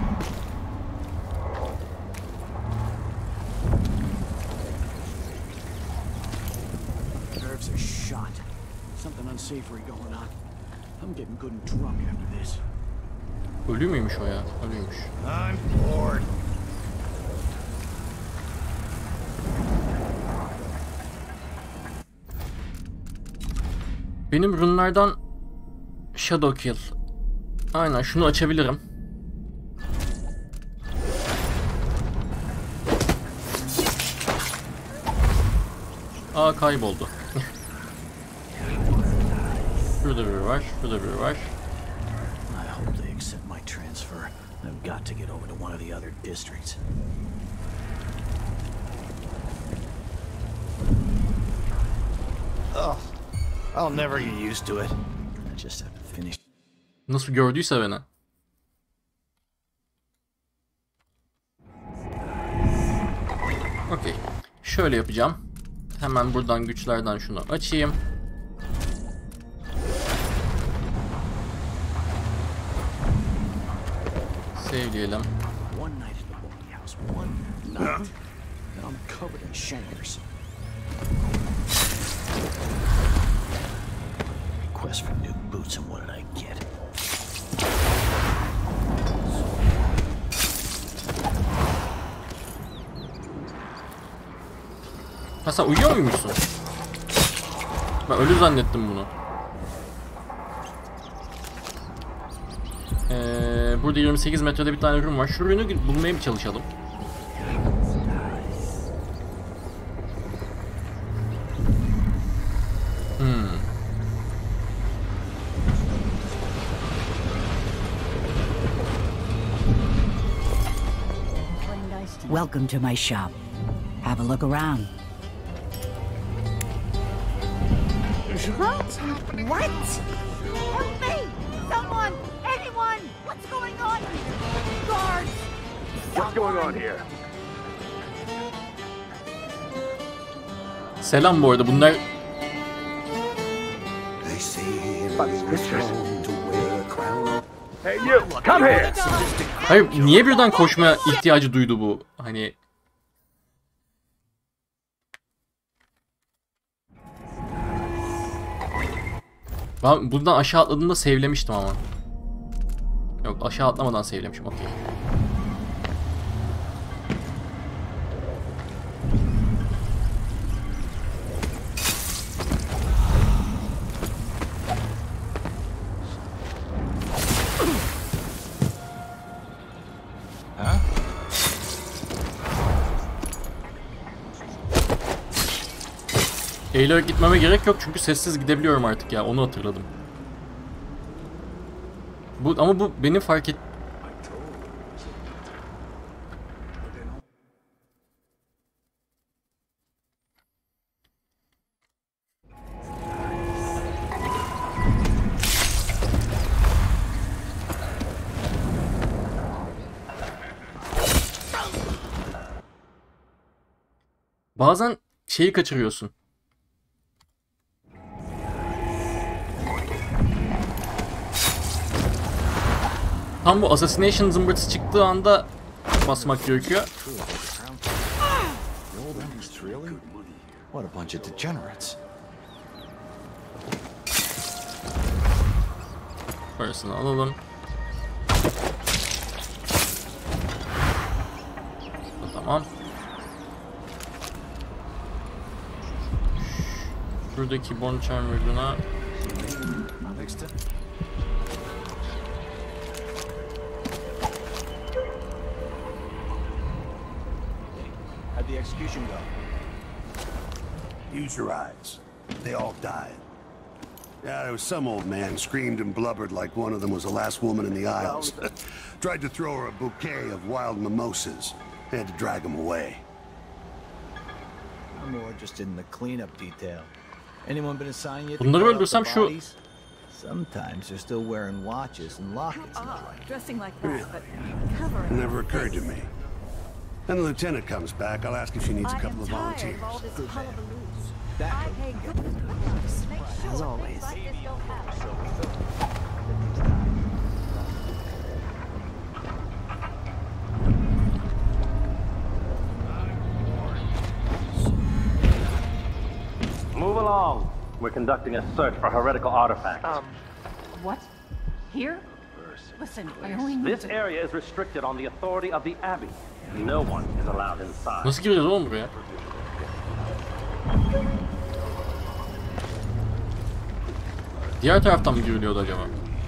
Nerves are shot. Something unsavory going on. I'm getting good and drunk after this. Ölü müymüş o ya? Ölüymüş. I'm bored. Benim runlardan Shadow Kill. Aynen, şunu açabilirim. Aa, kayboldu. Şurada biri var, şurada biri var. I hope they accept my transfer. I've got to get over to one of the other districts. Ugh. I'll never get used to it. I just have to finish. Nasıl gördüyse beni. Okey. Şöyle yapacağım. Hemen buradan güçlerden şunu açayım. Sevleyelim. One night at the Walkie House. One night. And I'm covered in shankers. Request for new boots, and what did I get? Ha, sen uyuyor muymuşsun? Ben ölü zannettim bunu. Burada 28 metrede bir tane ürün var. Şu ürünü bulmaya mı çalışalım? Welcome to my shop. Have a look around. What? Help me! Someone! Anyone! What's going on? Guards! What's going on here? Selam bu arada bunlar. Hey you, come here. Hayır, niye birden koşmaya ihtiyacı duydu bu? Hani ben buradan aşağı atladığımda save'lemiştim ama. Yok, aşağı atlamadan save'lemişim. Okey. Eğilerek gitmeme gerek yok çünkü sessiz gidebiliyorum artık ya, onu hatırladım. Ama bu benim fark et... Bazen şeyi kaçırıyorsun. Tam bu assassination zımbırtısı çıktığı anda basmak gerekiyor. What a bunch of degenerates. Parasını alalım. Tamam. Şuradaki Bone Charmer'ına How'd the execution go? Use your eyes. They all died. Yeah, there was some old man screamed and blubbered like one of them was the last woman in the Isles. Tried to throw her a bouquet of wild mimosas. They had to drag him away. I'm more interested in the cleanup detail. Anyone been assigned yet? Bunları öldürsem şu... Sometimes they're still wearing watches and lockets. Dressing like that, but covering. It never occurred to me. When the lieutenant comes back, I'll ask if she needs a couple of volunteers. As always. Move along. We're conducting a search for heretical artifacts. What? Here? Listen, I only need This area is restricted on the authority of the Abbey. No one is allowed inside. Nasıl gireceğiz oğlum buraya? Diğer taraftan mı giriliyordu acaba?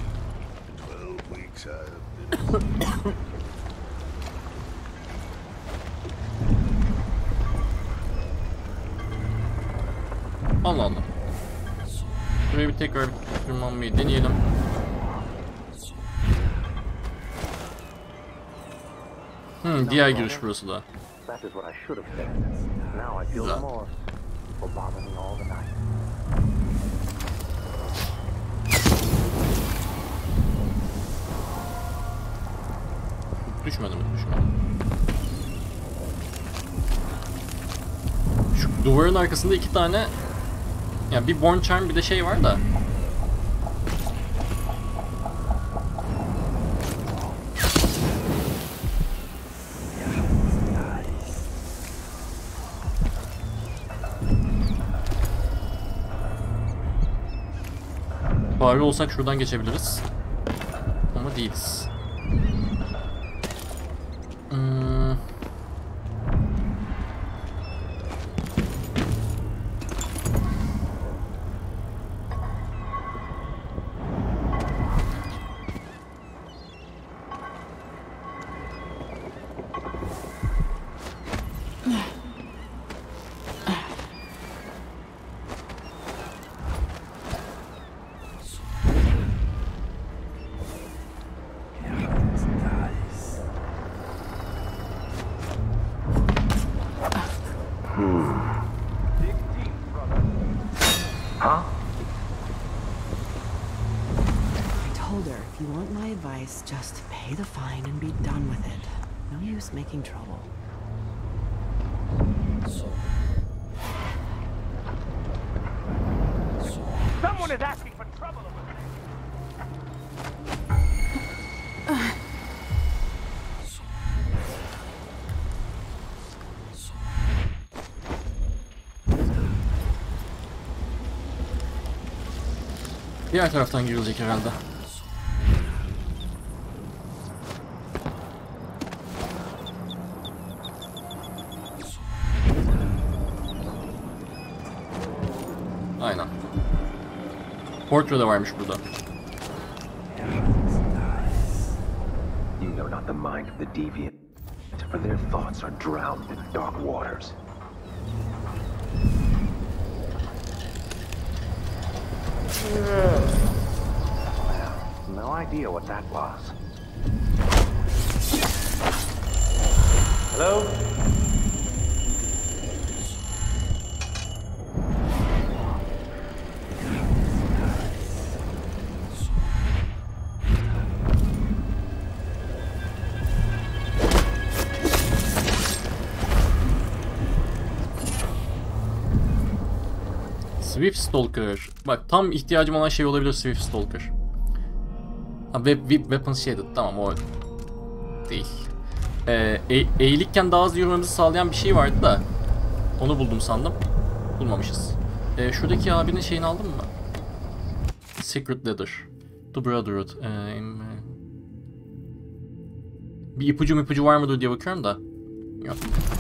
Allah Allah. Buraya bir tekrar tırmanmayı deneyelim. Diğer giriş burası da. Güzel. Düşmedim. Şu duvarın arkasında iki tane, yani bir Bone Charm bir de şey var da. Bari olsak şuradan geçebiliriz. Ama değiliz. Huh? I told her, if you want my advice, just pay the fine and be done with it. No use making trouble. Someone is asking for trouble over there. Diğer taraftan girilecek herhalde. Aynen. Portre de varmış burada. You know not the mind of the deviant, for their thoughts are drowned in dark waters. No idea what that was. Hello? Swift Stalker. Bak tam ihtiyacım olan şey olabilir Swift Stalker. Ha, Weapon Shaded. Tamam o değil. Eğilikken daha hızlı yürümemizi sağlayan bir şey vardı da onu buldum sandım. Bulmamışız. Şuradaki abinin şeyini aldın mı? Secret Letter. The Brotherhood. Bir ipucu var mıdır diye bakıyorum da. Yok.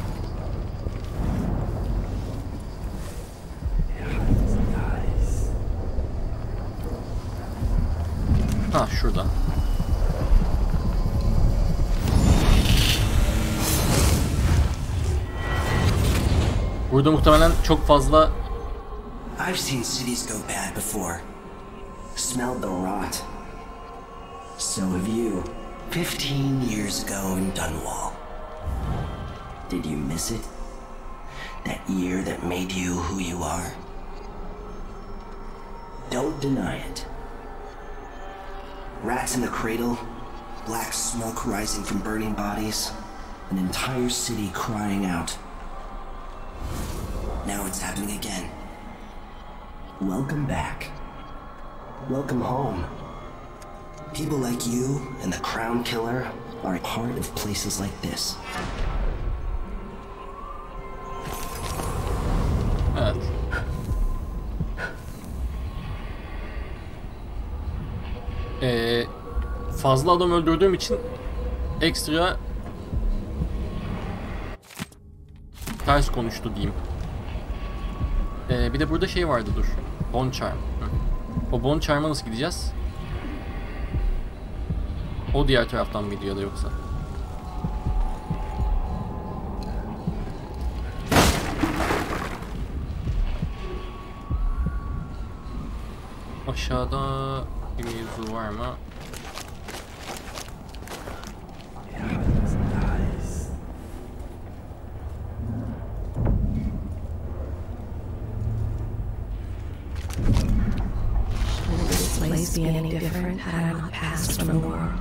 Ha şurada. Burada muhtemelen çok fazla I've seen cities go bad before. Smelled the rot. So have you. 15 years ago in Dunwall. Did you miss it? That year that made you who you are? Don't deny it. Rats in the cradle, black smoke rising from burning bodies, an entire city crying out. Now it's happening again. Welcome back. Welcome home. People like you and the Crown Killer are a part of places like this. Fazla adam öldürdüğüm için ekstra ters konuştu diyeyim. Bir de burada şey vardı dur. Bone Charm. O Bone Charm'a nasıl gideceğiz? O diğer taraftan mıydı ya da yoksa? Aşağıda bir mevzu var mı? Be any different had I not passed from the world.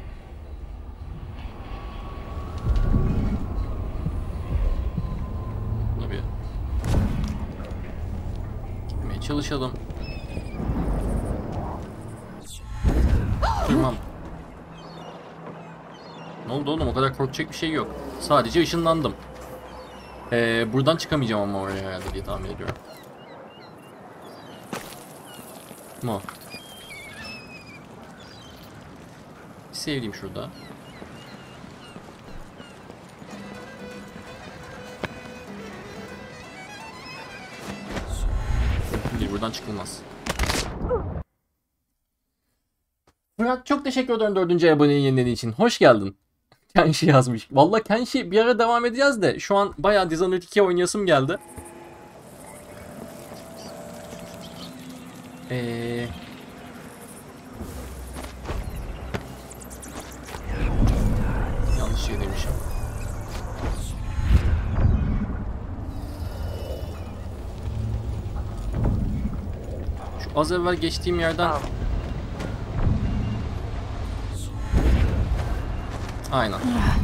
Tabii. Gitmeye çalışalım. Tamam. Ne oldu oğlum? O kadar korkacak bir şey yok. Sadece ışınlandım. Buradan çıkamayacağım ama oraya herhalde diye tahmin ediyorum. Mo. Sevdiğim şurada. Buradan çıkılmaz. Fırat çok teşekkür ederim 4. aboneyi yenilediğin için. Hoş geldin. Kenshi yazmış. Vallahi Kenshi bir ara devam edeceğiz de şu an bayağı Dishonored 2 oynayasım geldi. Yanlış şey demişim. Az evvel geçtiğim yerden... Aynen.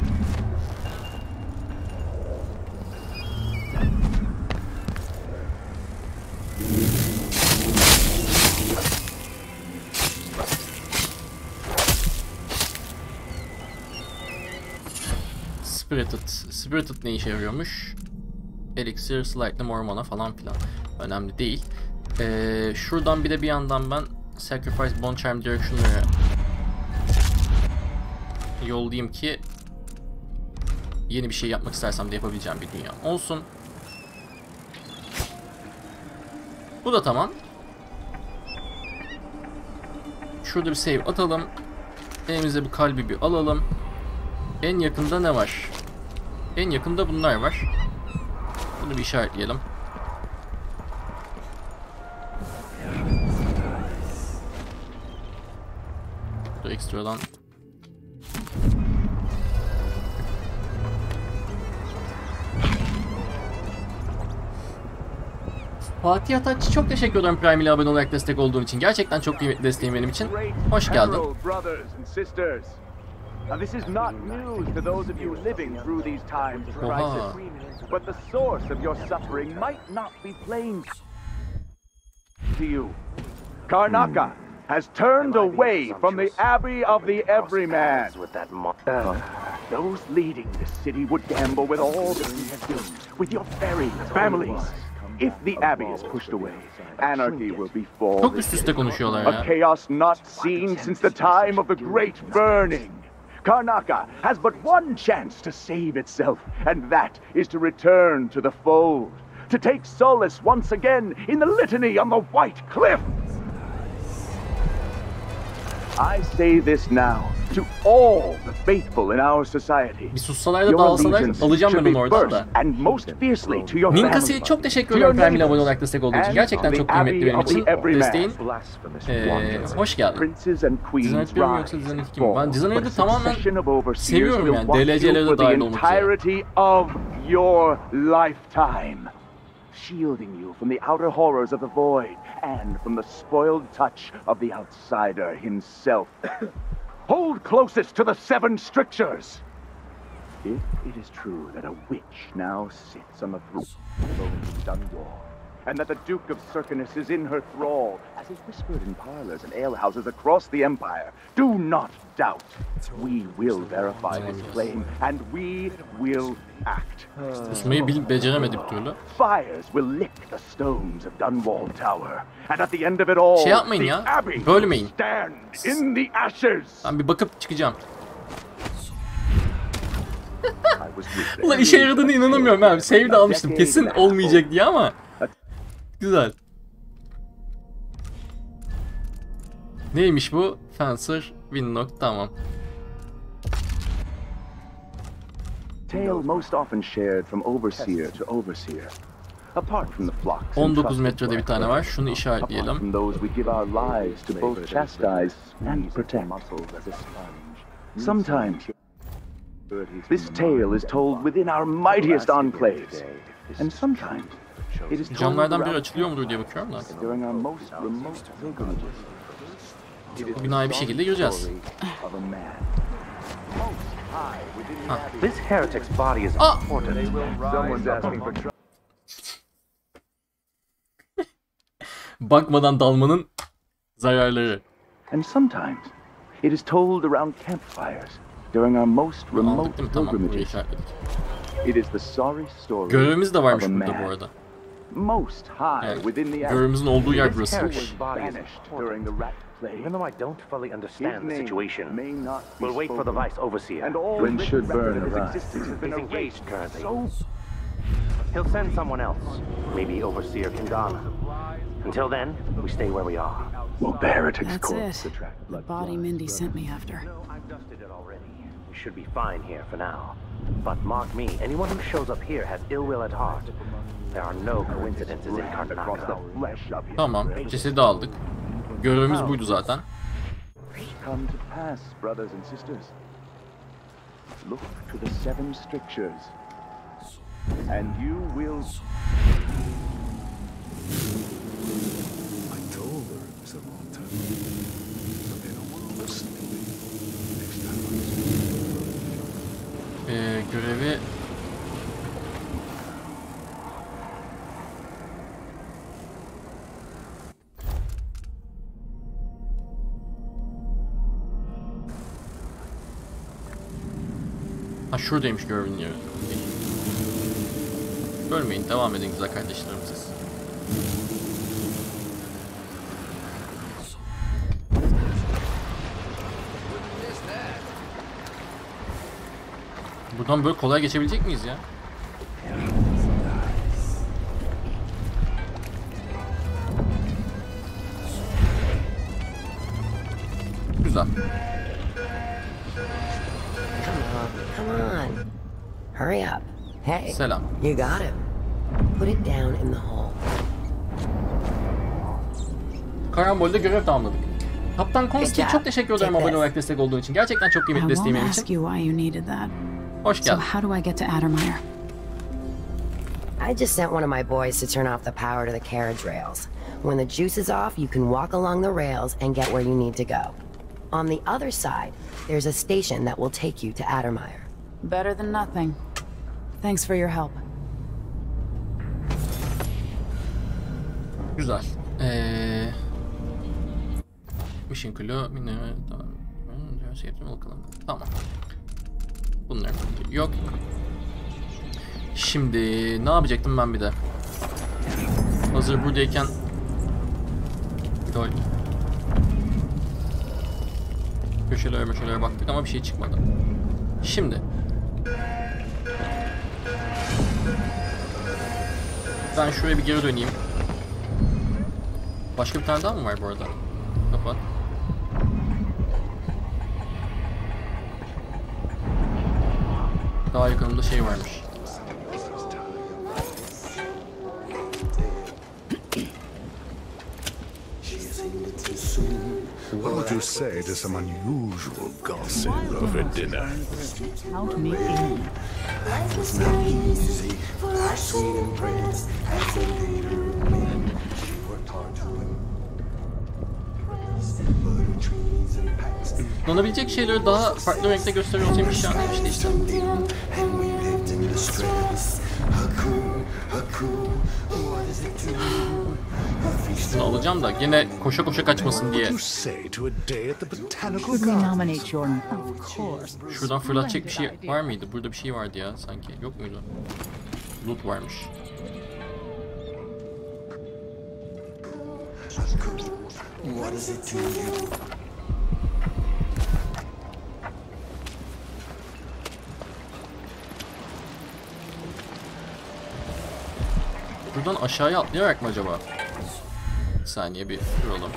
Spirited ne işe yarıyormuş? Elixir, slightly more mana falan filan. Önemli değil. Şuradan bir de bir yandan ben Sacrifice Bone Charm Direction'ları yollayayım ki yeni bir şey yapmak istersem de yapabileceğim bir dünya olsun. Bu da tamam. Şurada bir save atalım. Elimize bu kalbi bir alalım. En yakında ne var? En yakında bunlar var. Bunu bir işaretleyelim. Burada ekstradan Fatih Ataççı, çok teşekkür ederim Prime ile abone olarak destek olduğun için. Gerçekten çok kıymetli desteğin benim için. Hoş geldin. Now, this is not news to those of you living through these times of crisis, but the source of your suffering might not be plain to you. Karnaca has turned away from the Abbey of the Everyman. Those leading the city would gamble with all that we have done, with your very families. If the Abbey is pushed away, anarchy will befall. Çok üst üste konuşuyorlar ya. A chaos not seen since the time of the Great Burning. Karnaca has but one chance to save itself, and that is to return to the fold, to take solace once again in the litany on the White Cliff. I say this now to all the faithful in our society. Bir sussalar da dağılsalar alacağım ben onu oradan da. Ninkasi'ye çok teşekkür ederim Prime ile abone olarak destek olduğu için. Gerçekten çok kıymetli benim için desteğin. Hoş geldin. Dishonored 1 mi yoksa Dishonored 2 mi? Ben Dishonored'ı tamamen seviyorum yani. DLC'lere de dahil olmak üzere. Shielding you from the outer horrors of the void and from the spoiled touch of the outsider himself. Hold closest to the seven strictures. If it is true that a witch now sits on the throne in Dunwall, and that the Duke of Serkinus is in her thrall, as is whispered in parlors and alehouses across the Empire, do not doubt. We will verify this claim, and we will act. Susmayı beceremedi bir türlü. Fires will lick the stones of Dunwall Tower, and at the end of it all, şey yapmayın ya, bölmeyin. Stands in the ashes. Ben bir bakıp çıkacağım. Ulan işe yaradığına inanamıyorum abi. Save de almıştım. Kesin olmayacak diye ama. Güzel. Neymiş bu? Fencer, Winlock, tamam. Tale most often shared from overseer to overseer. Apart from the flocks. 19 metrede bir tane var. Şunu işaretleyelim. Sometimes this tale is told within our mightiest enclaves, and sometimes it is told camlardan biri açılıyor mudur diye bakıyorum da. Bu binaya bir şekilde gireceğiz. This heretic's body is important. Someone's asking for trouble. Bakmadan dalmanın zararları. And sometimes it is told around campfires during our most remote pilgrimages. It is the sorry story. Görevimiz de varmış burada bu arada. Most high within the görevimizin olduğu yer burasıymış. Even though I don't fully understand the situation, we'll wait for the Vice Overseer. Wind should burn around. He's engaged currently. He'll send someone else, maybe Overseer Kindana. Until then, we stay where we are. That's it. The body Mindy sent me after. I've dusted it already. We should be fine here for now. But mark me, anyone who shows up here has ill will at heart. There are no coincidences in Karnaca. Tamam, cesedi aldık. Görevimiz buydu zaten. Come to pass, brothers and sisters. Look to the seven strictures, and you will. I told her Görevi şuradaymış görevin yeri. Ölmeyin, devam edin güzel kardeşlerim siz. Buradan böyle kolay geçebilecek miyiz ya? Güzel. Come on. Hurry up. Hey. Selam. You got it. Put it down in the hole. Karambol'de görev tamamladık. Kaptan Konski'ye çok teşekkür ederim abone olarak destek olduğun için. Gerçekten çok kıymetli desteğin benim için. Hoş geldin. So how do I get to Addermire? I just sent one of my boys to turn off the power to the carriage rails. When the juice is off, you can walk along the rails and get where you need to go. On the other side, there's a station that will take you to Addermire. Better than nothing. Thanks for your help. Güzel. Mission Clue, tamam. Bunlar yok. Şimdi ne yapacaktım ben bir de? Hazır buradayken köşelere baktık ama bir şey çıkmadı. Şimdi ben şuraya bir geri döneyim. Başka bir tane daha mı var bu arada? Kapat. Daha yakınımda şey varmış. What would you say to some unusual gossip over dinner? Life was not easy for our sweet prince as a leader of men. We worked hard to Kullanabilecek şeyleri daha farklı renkte gösteriyor olsaymış yani işte. Bunu alacağım da gene koşa koşa kaçmasın diye. Şuradan fırlatacak bir şey var mıydı? Burada bir şey vardı ya sanki. Yok muydu? Loot varmış. Buradan aşağıya atlayarak mı acaba? Bir saniye bir duralım.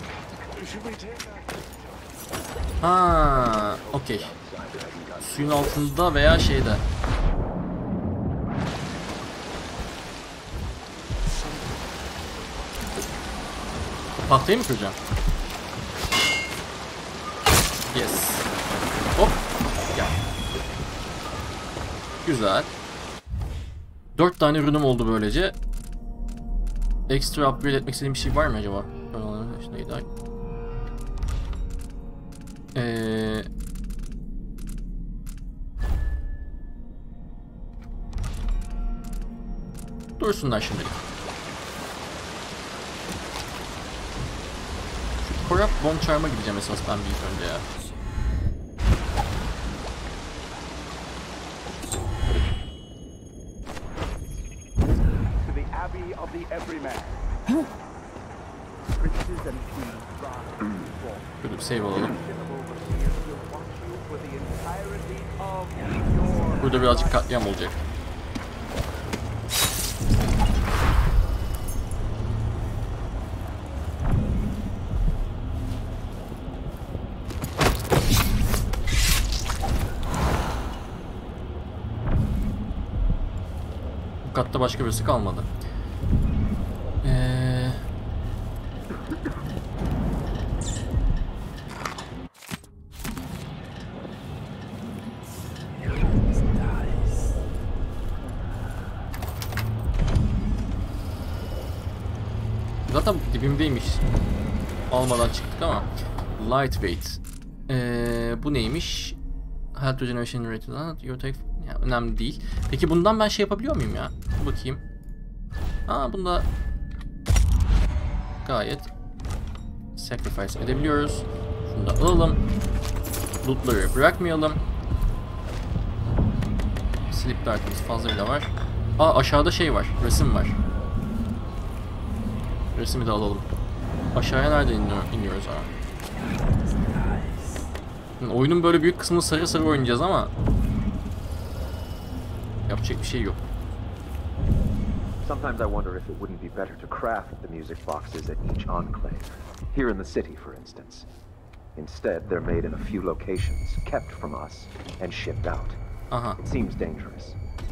Ha, okey. Suyun altında veya şeyde. Tahtayı mı kıracağım? Yes. Hop. Gel. Güzel. 4 tane ürünüm oldu böylece. Ekstra upgrade etmek istediğim bir şey var mı acaba? Dursunlar şimdilik. Şu Corrupt Bone Charm'a gideceğim esas ben bir ilk önce ya. Şöyle bir save alalım. Burada birazcık katliam olacak. Bu katta başka birisi kalmadı. Zaten dibimdeymiş. almadan çıktık ama. Lightweight. Bu neymiş? Health regeneration rated. Yani önemli değil. Peki bundan ben şey yapabiliyor muyum ya? Bakayım. Bunda gayet sacrifice edebiliyoruz. Şunu da alalım. Lootları bırakmayalım. Sleep dartımız fazla bile var. Aşağıda şey var. Resim var. Resmi de alalım. Aşağıya nereden iniyoruz ama? Oyunun böyle büyük kısmını sarı sarı oynayacağız ama yapacak bir şey yok. Sometimes I wonder if it wouldn't be better to craft the music boxes at each enclave. Here in the city, for instance. Instead, they're made in a few locations, kept from us, and shipped out. It seems dangerous.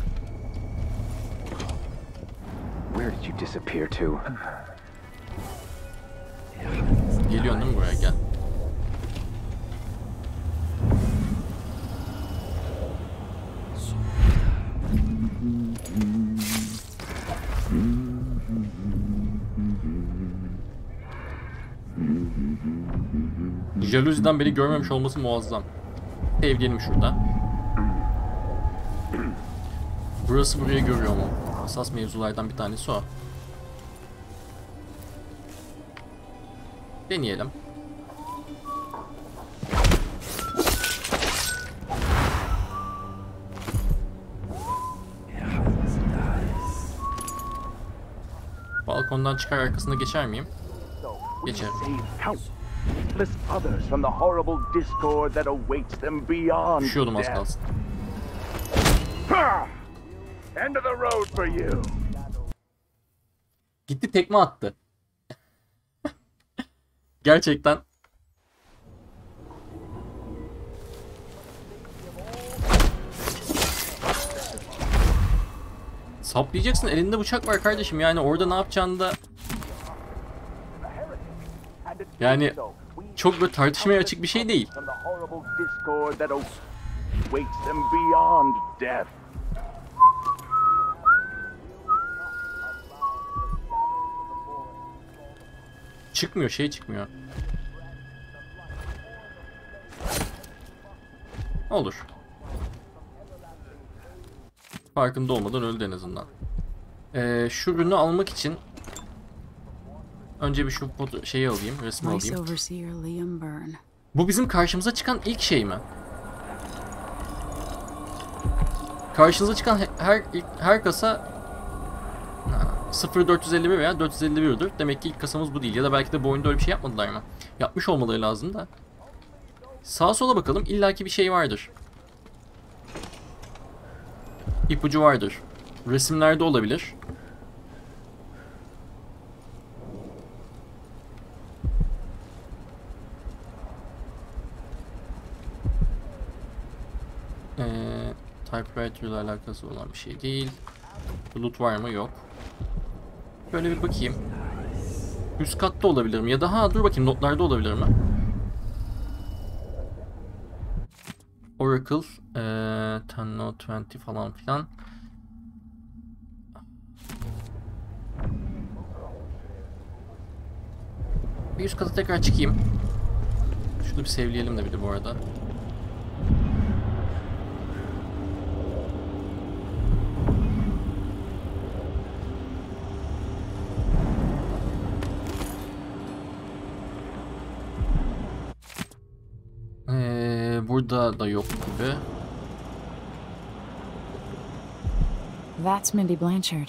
Where did you disappear to? Geliyorsun değil mi buraya? Gel. Jaluziden beni görmemiş olması muazzam. Sevgilim şurada. Burası burayı görüyor mu? Hassas mevzulardan bir tanesi o. Deneyelim. Balkondan çıkar arkasına geçer miyim? Geçerim. Düşüyordum az kalsın. Gitti tekme attı. Gerçekten. Saplayacaksın, elinde bıçak var kardeşim, yani orada ne yapacağını da yani çok böyle tartışmaya açık bir şey değil. Çıkmıyor, şey çıkmıyor. Olur. Farkında olmadan öldü en azından. Şu ürünü almak için önce bir şu şeyi alayım, resmi alayım. Bu bizim karşımıza çıkan ilk şey mi? Karşınıza çıkan her kasa 0451 veya 451'dir. Demek ki ilk kasamız bu değil. Ya da belki de bu oyunda öyle bir şey yapmadılar mı? Yapmış olmaları lazım da. Sağa sola bakalım. İllaki bir şey vardır. İpucu vardır. Resimlerde olabilir. Typewriter ile alakası olan bir şey değil. Loot var mı? Yok. Şöyle bir bakayım. Üst katta olabilir mi? Ya da dur bakayım, notlarda olabilir mi? Oracle 10 note 20 falan filan. Bir üst kata tekrar çıkayım. Şunu bir sevleyelim de bir de bu arada. Burada da yok gibi. That's Mindy Blanchard.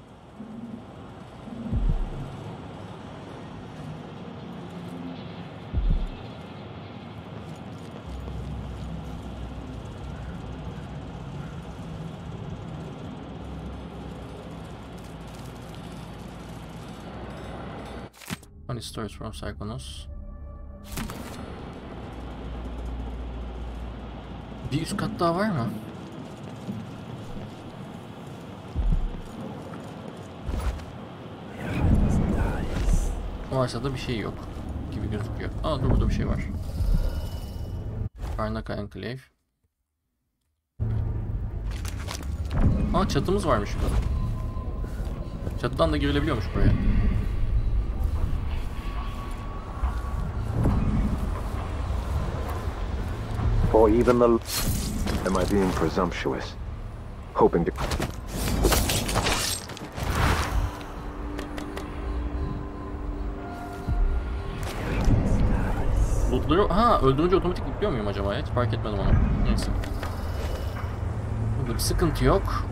Funny stories from Psychonauts. Bir üst kat daha var mı? Varsa da bir şey yok gibi gözüküyor. Dur burada bir şey var. Karnaka Enclave. Çatımız varmış burada. Çatıdan da girilebiliyormuş buraya. before even the... Am I being presumptuous? Hoping to... Lootları... Ha, öldürünce otomatik lootluyor muyum acaba? Hiç fark etmedim onu. Neyse. Burada bir sıkıntı yok.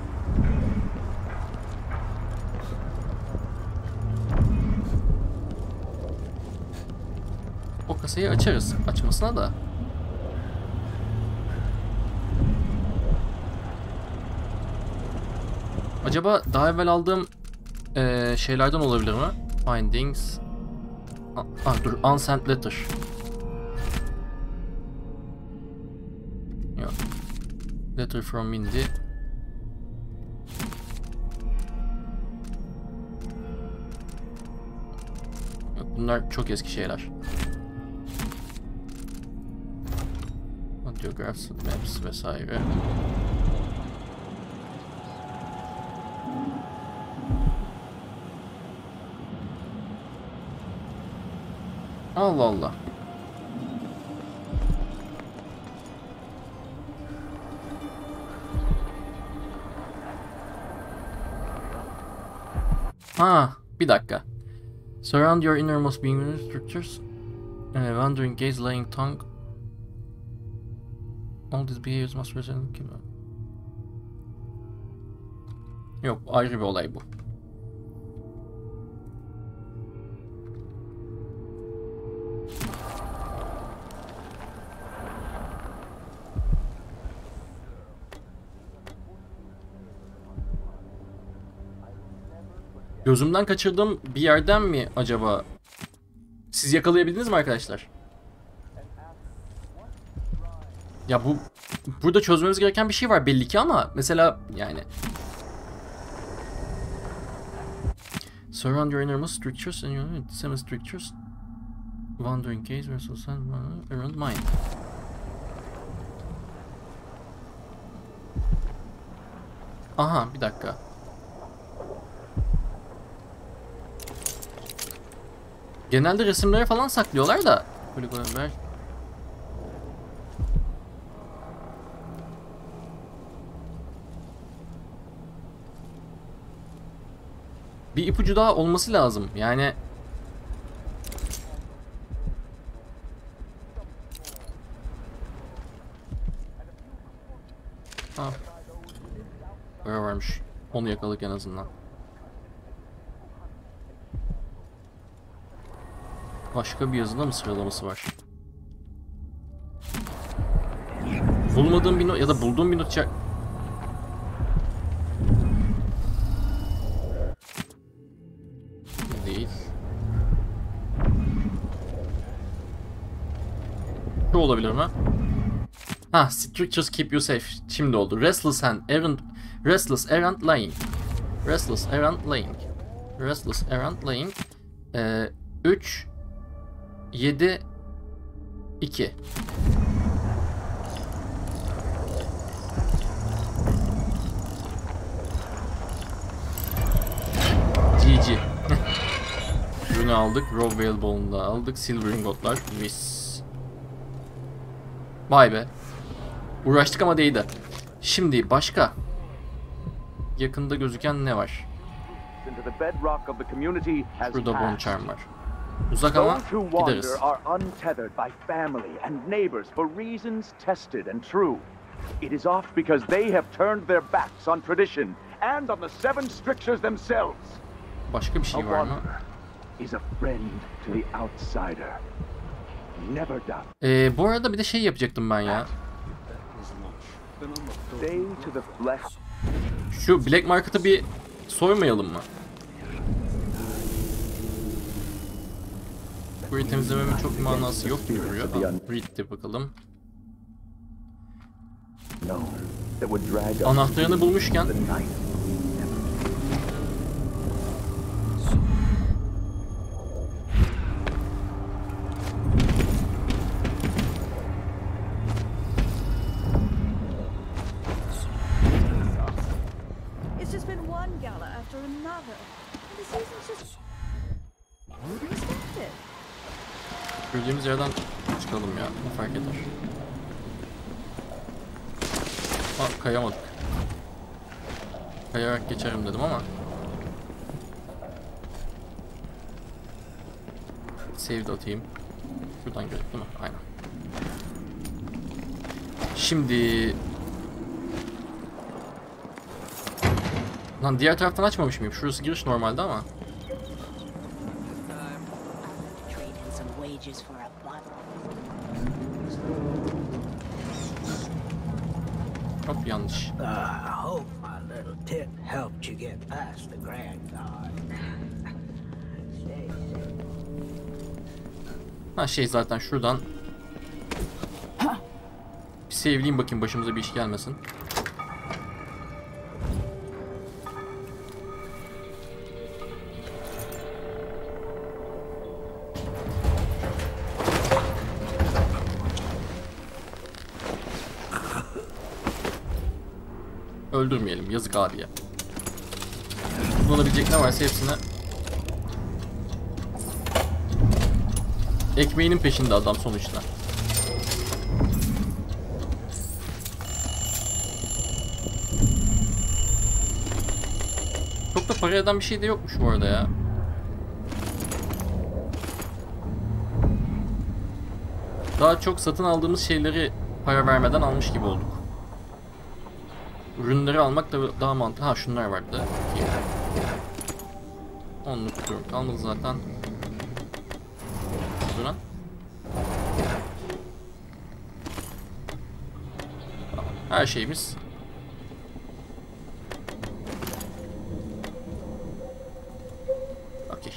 O kasayı açarız. Açmasına da. Acaba daha evvel aldığım şeylerden olabilir mi? Findings. Dur. Unsent letter. Yok. Letter from Mindy. Yok, bunlar çok eski şeyler. Audiographs, maps vesaire. Allah Allah. Ha, bir dakika. Surround your innermost being structures. Wandering gaze, lying tongue. All these behaviors must present. Yok, ayrı bir olay bu. Gözümden kaçırdığım bir yerden mi acaba? Siz yakalayabildiniz mi arkadaşlar? Ya burada çözmemiz gereken bir şey var belli ki ama mesela yani surround your innermost structures and your seven structures wandering gaze versus around mind. Aha, bir dakika. Genelde resimleri falan saklıyorlar da. Ver. Bir ipucu daha olması lazım. Yani böyle varmış. Onu yakaladık en azından. Başka bir yazıda mı sıralaması var? Bulmadığım bir not ya da bulduğum bir not değil. Şu olabilir mi? Ha, structures keep you safe. Şimdi oldu. Restless errant lying. Restless errant lying. 3 7 2. GG. Bunu aldık. Raw Whale Bone'u da aldık. Silver ingotlar. Mis. Vay be. Uğraştık ama değdi. Şimdi başka. Yakında gözüken ne var? Şurada Bone Charm var. Uzak ama gideriz. It is off because they have turned their backs on tradition and on the seven strictures themselves. Başka bir şey var mı? Is a friend to the outsider. Never doubt. Bu arada bir de şey yapacaktım ben ya. Şu Black Market'ı bir soymayalım mı? Burayı temizlememin çok manası yok gibi duruyor. Read'de bakalım. Anahtarını bulmuşken gördüğümüz yerden çıkalım ya. Ne fark eder? Kayamadık. Kayarak geçerim dedim ama. Save de atayım. Şuradan gördük değil mi? Aynen. Şimdi... Lan diğer taraftan açmamış mıyım? Şurası giriş normalde ama. Hop yanlış. Ha şey zaten şuradan bir save'leyeyim bakayım başımıza bir iş gelmesin. Öldürmeyelim yazık abiye. Kullanabilecek ne varsa hepsine. Ekmeğinin peşinde adam sonuçta. Çok da para eden bir şey de yokmuş bu arada ya. Daha çok satın aldığımız şeyleri para vermeden almış gibi olduk. Ürünleri almak da daha mantıklı. Ha şunlar vardı. Onluk durum kalmadı zaten. Duran. Her şeyimiz. Okey.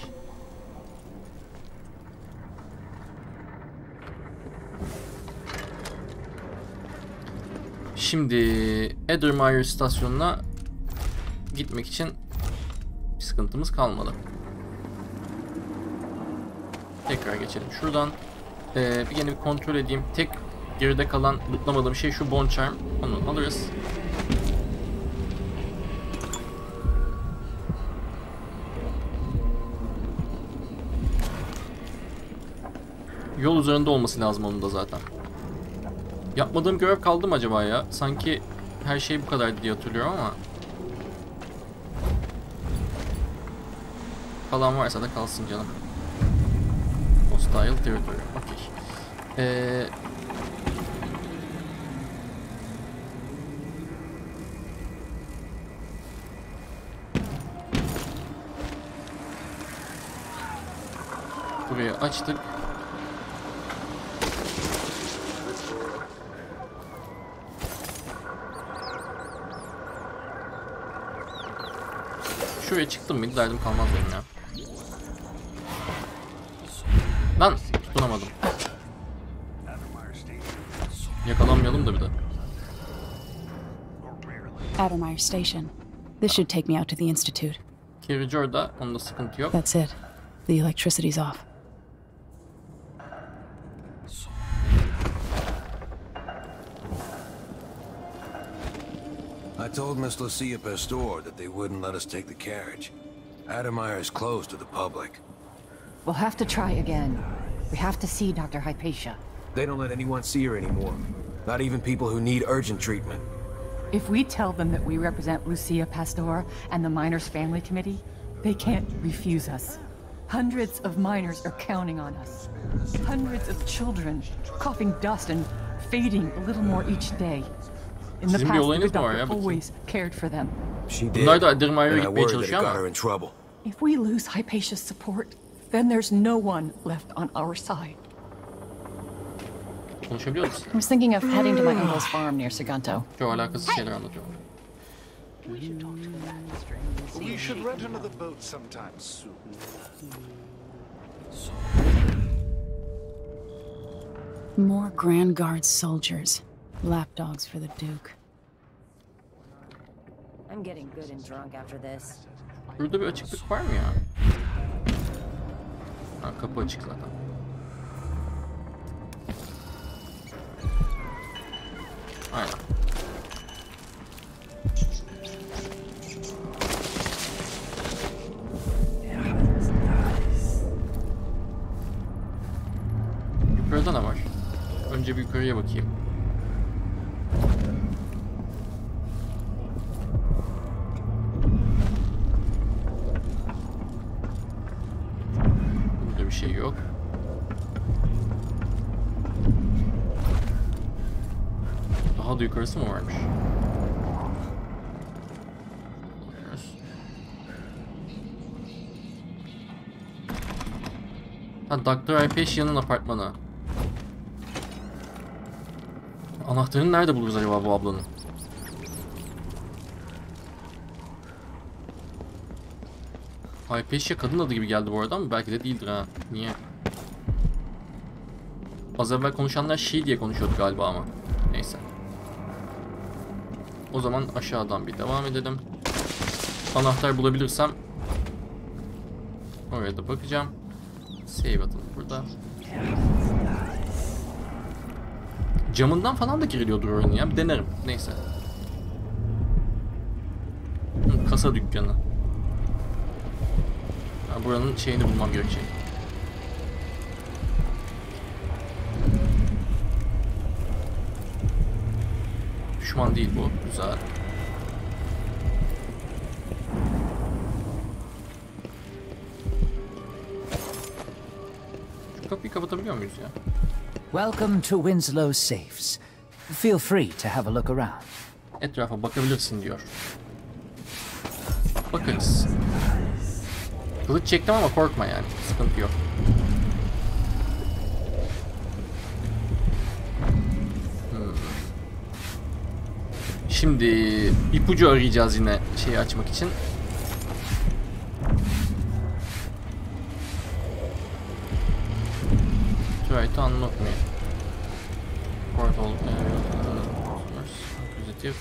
Şimdi Addermire istasyonuna gitmek için bir sıkıntımız kalmadı. Tekrar geçelim şuradan. Bir yine bir kontrol edeyim. Tek geride kalan lootlamadığım şey şu Bone Charm. Onu alırız. Yol üzerinde olması lazım onun da zaten. Yapmadığım görev kaldı mı acaba ya? Sanki her şey bu kadardı diye hatırlıyorum ama. Kalan varsa da kalsın canım. Hostile territory. Okey. Burayı açtık. Şuraya çıktım mı derdim kalmaz benim ya. Lan tutunamadım. Yakalanmayalım da bir de. Addermire Station. This should take me out to the Institute. Carriage orada, onda sıkıntı yok. That's it. The electricity's off. I told Miss Lucia Pastor that they wouldn't let us take the carriage. Addermire is closed to the public. We'll have to try again. We have to see Dr. Hypatia. They don't let anyone see her anymore. Not even people who need urgent treatment. If we tell them that we represent Lucia Pastor and the Miners Family Committee, they can't refuse us. Hundreds of miners are counting on us. Hundreds of children coughing dust and fading a little more each day. In the past, the doctor always cared for them. She did, and I worry that it got her in trouble. If we lose Hypatia's support, then there's no one left on our side. I was thinking of heading to my uncle's farm near Sagunto. We should rent another boat sometime soon. More Grand Guard soldiers. Lapdogs for the Duke. I'm getting good and drunk after this. Burada bir açıklık var mı ya? Ha, kapı açık zaten. Aynen. Yukarıda ne var? Önce bir yukarıya bakayım. yok. Daha da yukarısı mı varmış? Ha, Dr. Hypatia'nın apartmanı. Anahtarını nerede buluruz acaba bu ablanın? Hypatia kadın adı gibi geldi bu arada ama belki de değildir ha. Niye? Az evvel konuşanlar she diye konuşuyordu galiba ama. Neyse. O zaman aşağıdan bir devam edelim. Anahtar bulabilirsem oraya da bakacağım. Save atalım burada. Camından falan da giriliyordur oyun ya. Bir denerim. Neyse. Kasa dükkanı. Ha, buranın şeyini bulmam gerekecek. Düşman değil bu. Güzel. Şu kapıyı kapatabiliyor muyuz ya? Welcome to Winslow Safes. Feel free to have a look around. Etrafa bakabilirsin diyor. Bakarız. Kılıç çektim ama korkma yani. Sıkıntı yok. Şimdi ipucu arayacağız yine şeyi açmak için. Try to unlock me. Portal. Pozitif.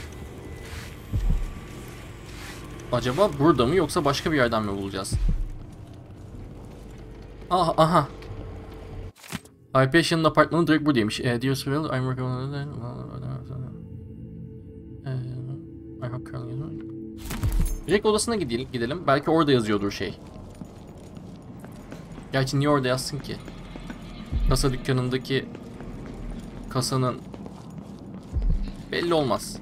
Acaba burada mı yoksa başka bir yerden mi bulacağız? Ah, aha. Hypatia'nın apartmanı direkt buradaymış. Dear Cyril, I'm recommending. Direkt odasına gidelim. Belki orada yazıyordur şey. Gerçi niye orada yazsın ki? Kasa dükkanındaki kasanın belli olmaz.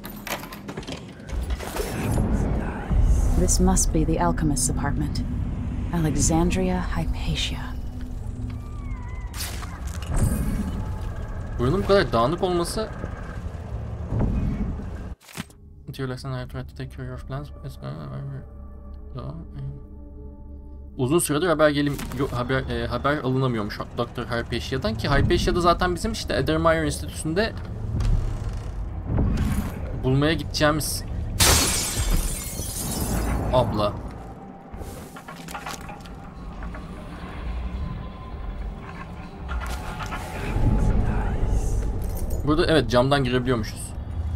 This must be the alchemist's apartment. Alexandria Hypatia. Buranın bu kadar dağınık olması. Uzun süredir haber alınamıyormuş Dr. Hypatia'dan ki Hypatia'da zaten bizim işte Edermeyer Enstitüsü'nde bulmaya gideceğimiz abla. Burada evet camdan girebiliyormuşuz.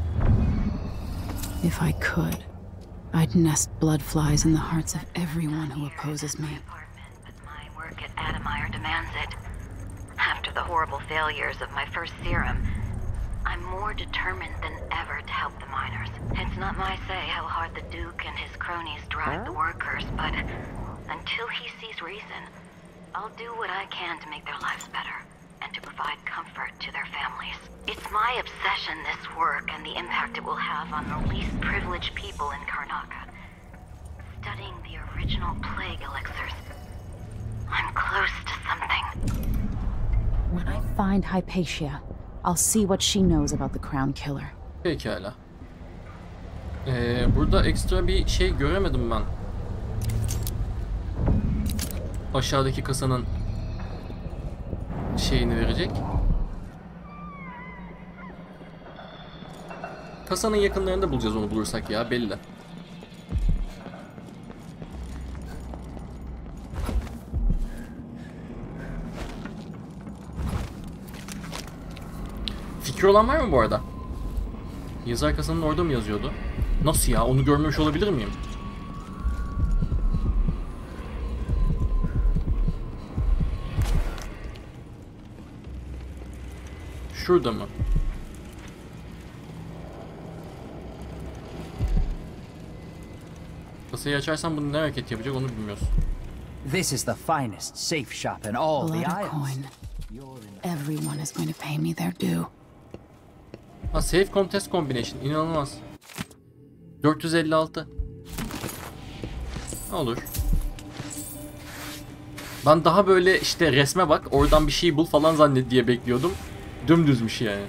If I could, I'd nest blood flies in the hearts of everyone who opposes me. But my work at Adameyer demands it. After the horrible failures of my first serum, I'm more determined than ever to help the miners. It's not my say how hard the Duke and his cronies drive the workers, but until he sees reason, I'll do what I can to make their lives better and to provide comfort to their families. It's my obsession, this work, and the impact it will have on the least privileged people in Karnaca. Studying the original plague elixirs, I'm close to something. When I find Hypatia, I'll see what she knows about the Crown Killer. Pekala. Burada ekstra bir şey göremedim ben. Aşağıdaki kasanın şeyini verecek. Kasanın yakınlarında bulacağız onu bulursak ya belli. Fikri olan var mı bu arada? Yazar kasanın orada mı yazıyordu? Nasıl ya? Onu görmemiş olabilir miyim? Şurada mı? Kasayı açarsan bunu ne hareket yapacak onu bilmiyorsun. This is the finest safe shop in all the Blood isles. coin. Everyone is going to pay me their due. Ha, safe contest combination. İnanılmaz. 456. Olur. Ben daha böyle işte resme bak, oradan bir şey bul falan zannet diye bekliyordum. Dümdüzmüş yani.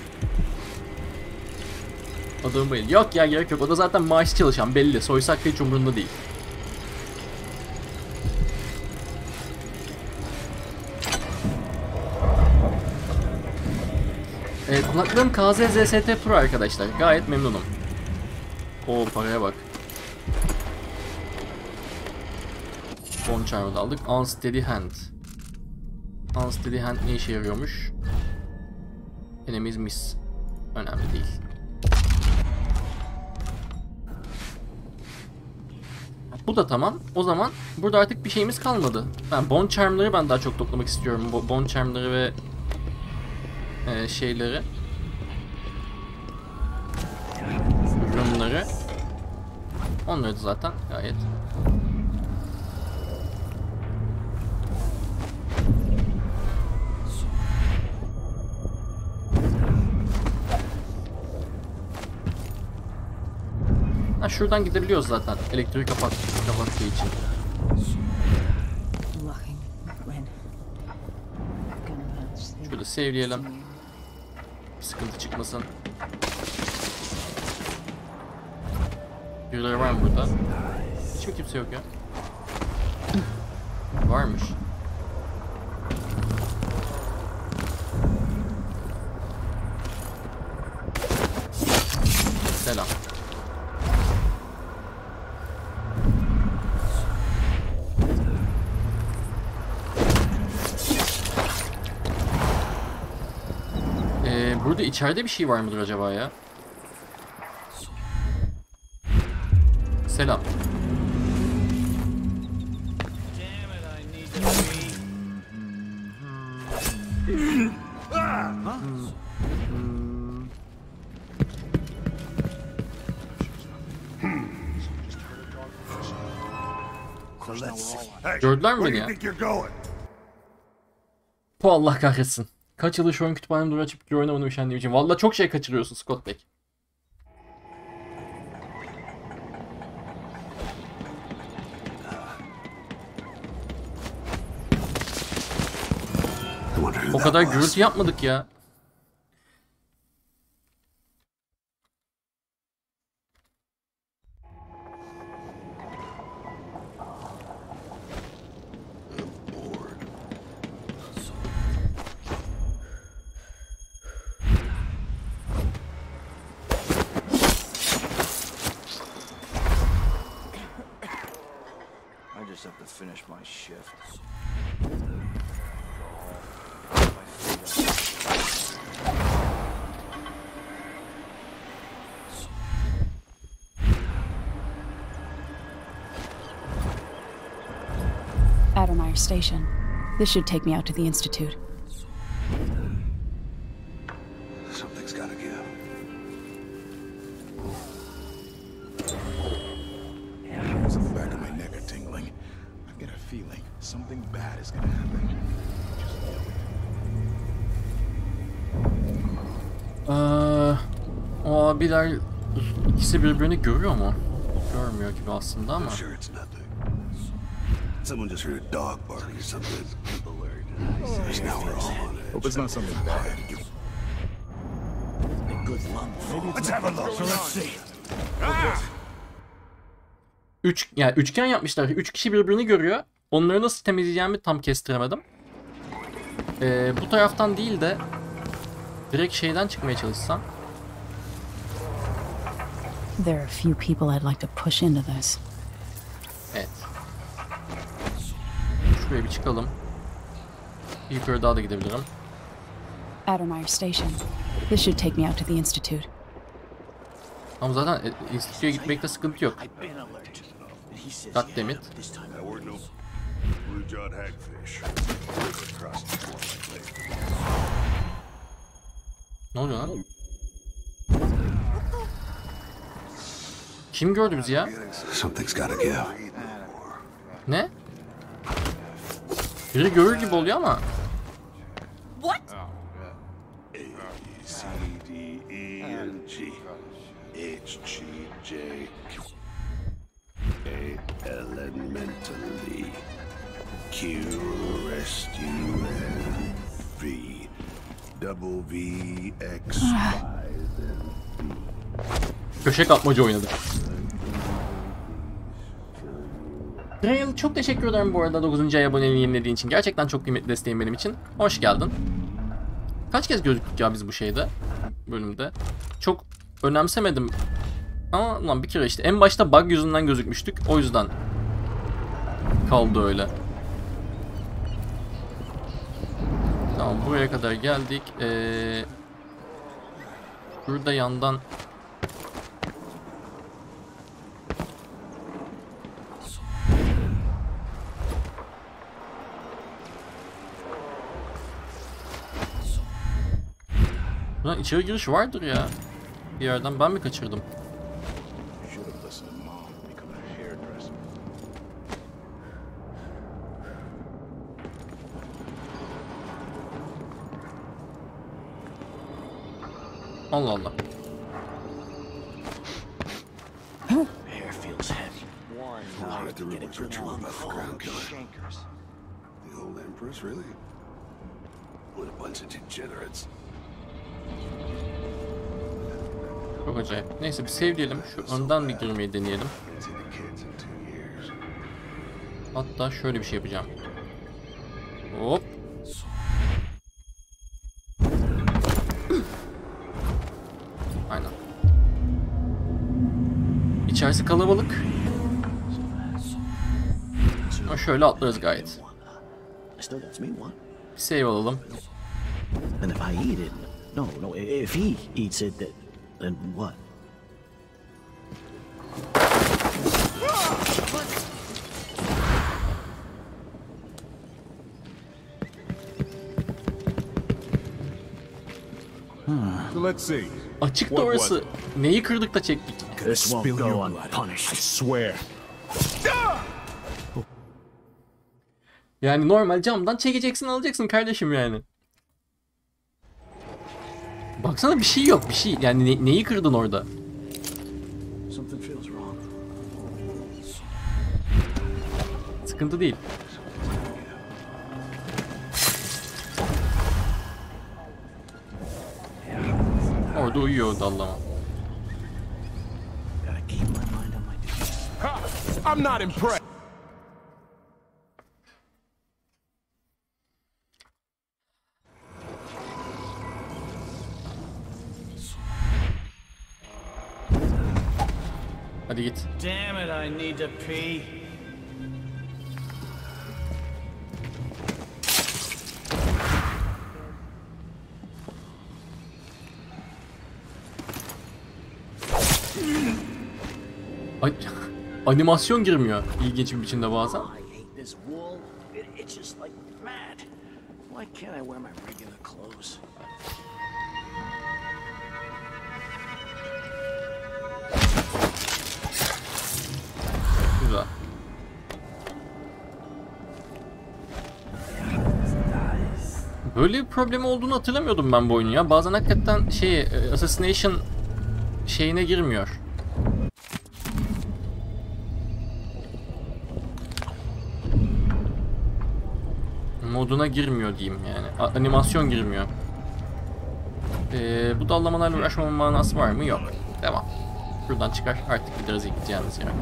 Adamı bayıldı. Yok ya, gerek yok. O da zaten maaş çalışan, belli. Soysak da hiç umurunda değil. Kulaklığım KZ ZST Pro arkadaşlar. Gayet memnunum. Oo, paraya bak. Bone Charm'ı aldık. Unsteady Hand. Unsteady Hand ne işe yarıyormuş? Enemies miss. Önemli değil. Bu da tamam. O zaman burada artık bir şeyimiz kalmadı. Bone Charm'ları ben daha çok toplamak istiyorum. Bone Charm'ları ve şeyleri. Runları. Onları da zaten gayet. Şuradan gidebiliyoruz zaten. Elektriği kapattığı için. Şurada save'leyelim. Sıkıntı çıkmasın. Birileri var mı burada? Hiç mi kimse yok ya? Varmış. Selam. Burada içeride bir şey var mıdır acaba ya? Selam. Gördüler mi beni ya? Bu Allah kahretsin. Kaç yıldır şu oyun kütüphanemde duru açıp bir oyun oynamış annem için. Vallahi çok şey kaçırıyorsun Scott Beck. O kadar gürültü yapmadık ya. Have to finish my shift. Addermeyer Station. This should take me out to the Institute. Something's gotta give. Hairs on the back of my neck are tingling. I get a feeling something bad is gonna happen. O abiler ikisi birbirini görüyor mu? Görmüyor gibi aslında ama. Someone just heard a dog barking or something. There's now we're all on it. Hope it's not something bad. Good luck. Let's have a look. So let's see. Yani üçgen yapmışlar. 3 kişi birbirini görüyor. Onları nasıl temizleyeceğimi tam kestiremedim. Bu taraftan değil de direkt şeyden çıkmaya çalışsam. There are a few people I'd like to push into this. Evet. Şuraya bir çıkalım. Bir yukarı daha da gidebilirim. Addermeyer Station. This should take me out to the Institute. Ama zaten enstitüye gitmekte sıkıntı yok. Goddammit. Ne oluyor lan? Kim gördü bizi ya? Ne? Biri görür gibi oluyor ama. What? A, C, D, E, N, G, H, G, J, K, elementally, Q, rescue, V. Double V, X, Y, Köşe kapmaca oynadı. Rail, çok teşekkür ederim bu arada 9. ay aboneliğini yenilediğin için. Gerçekten çok kıymetli desteğin benim için. Hoş geldin. Kaç kez gözüktük ya biz bu şeyde? Bölümde. Çok önemsemedim. Ama lan bir kere işte. En başta bug yüzünden gözükmüştük. O yüzden kaldı öyle. Tamam, buraya kadar geldik. Burada yandan buradan içeri giriş vardır ya. Bir yerden ben mi kaçırdım? Allah Allah. Hair feels heavy. I heard the rumors are true about the Crown Killer. The old Empress, really? What a bunch of degenerates. Çok acayip. Neyse bir save diyelim. Şu önden bir girmeyi deneyelim. Hatta şöyle bir şey yapacağım. Hop. Aynen. İçerisi kalabalık. Ama şöyle atlarız gayet. Bir save alalım. And if I eat it, no, if he eats it, then what? Let's see. Açık da orası. Neyi kırdık da çektik? This won't go unpunished. I swear. Yani normal camdan çekeceksin, alacaksın kardeşim yani. Baksana bir şey yok, bir şey. Yani neyi kırdın orada? Sıkıntı değil. Orada uyuyor o dallama. I'm not impressed. Hadi git. Damn it, I need to pee. Ay, animasyon girmiyor ilginç bir biçimde bazen. Güzel. Böyle bir problemi olduğunu hatırlamıyordum ben bu oyunun ya. Bazen hakikaten Assassination şeyine girmiyor. Moduna girmiyor diyeyim yani. Animasyon girmiyor. Bu dallamalarla uğraşmamın manası var mı? Yok. Devam. Buradan çıkar. Artık gideriz gideceğimiz yere.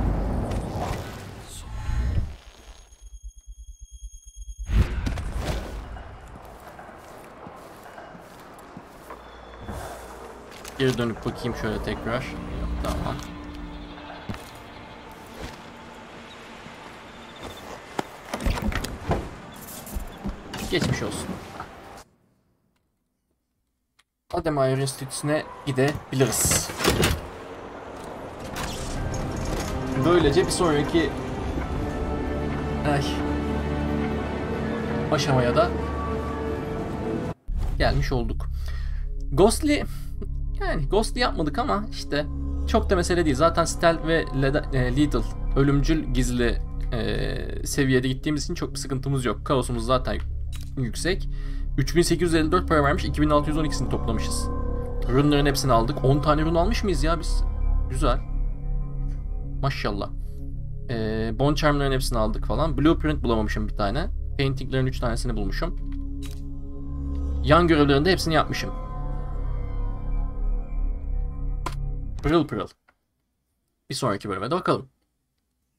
Geri dönüp bakayım şöyle tekrar. Yok, tamam. Geçmiş olsun. Ademayer Enstitüsü'ne gidebiliriz. Böylece bir sonraki aşamaya da gelmiş olduk. Ghostly, yani Ghostly yapmadık ama işte çok da mesele değil. Zaten stealth ve lethal, ölümcül gizli seviyede gittiğimiz için çok bir sıkıntımız yok. Kaosumuz zaten yüksek. 3854 para vermiş, 2612'sini toplamışız. Runların hepsini aldık. 10 tane run almış mıyız ya biz? Güzel. Maşallah. Bone Charm'ların hepsini aldık falan. Blueprint bulamamışım bir tane. Paintinglerin 3 tanesini bulmuşum. Yan görevlerinde hepsini yapmışım. Pırıl pırıl. Bir sonraki bölüme de bakalım.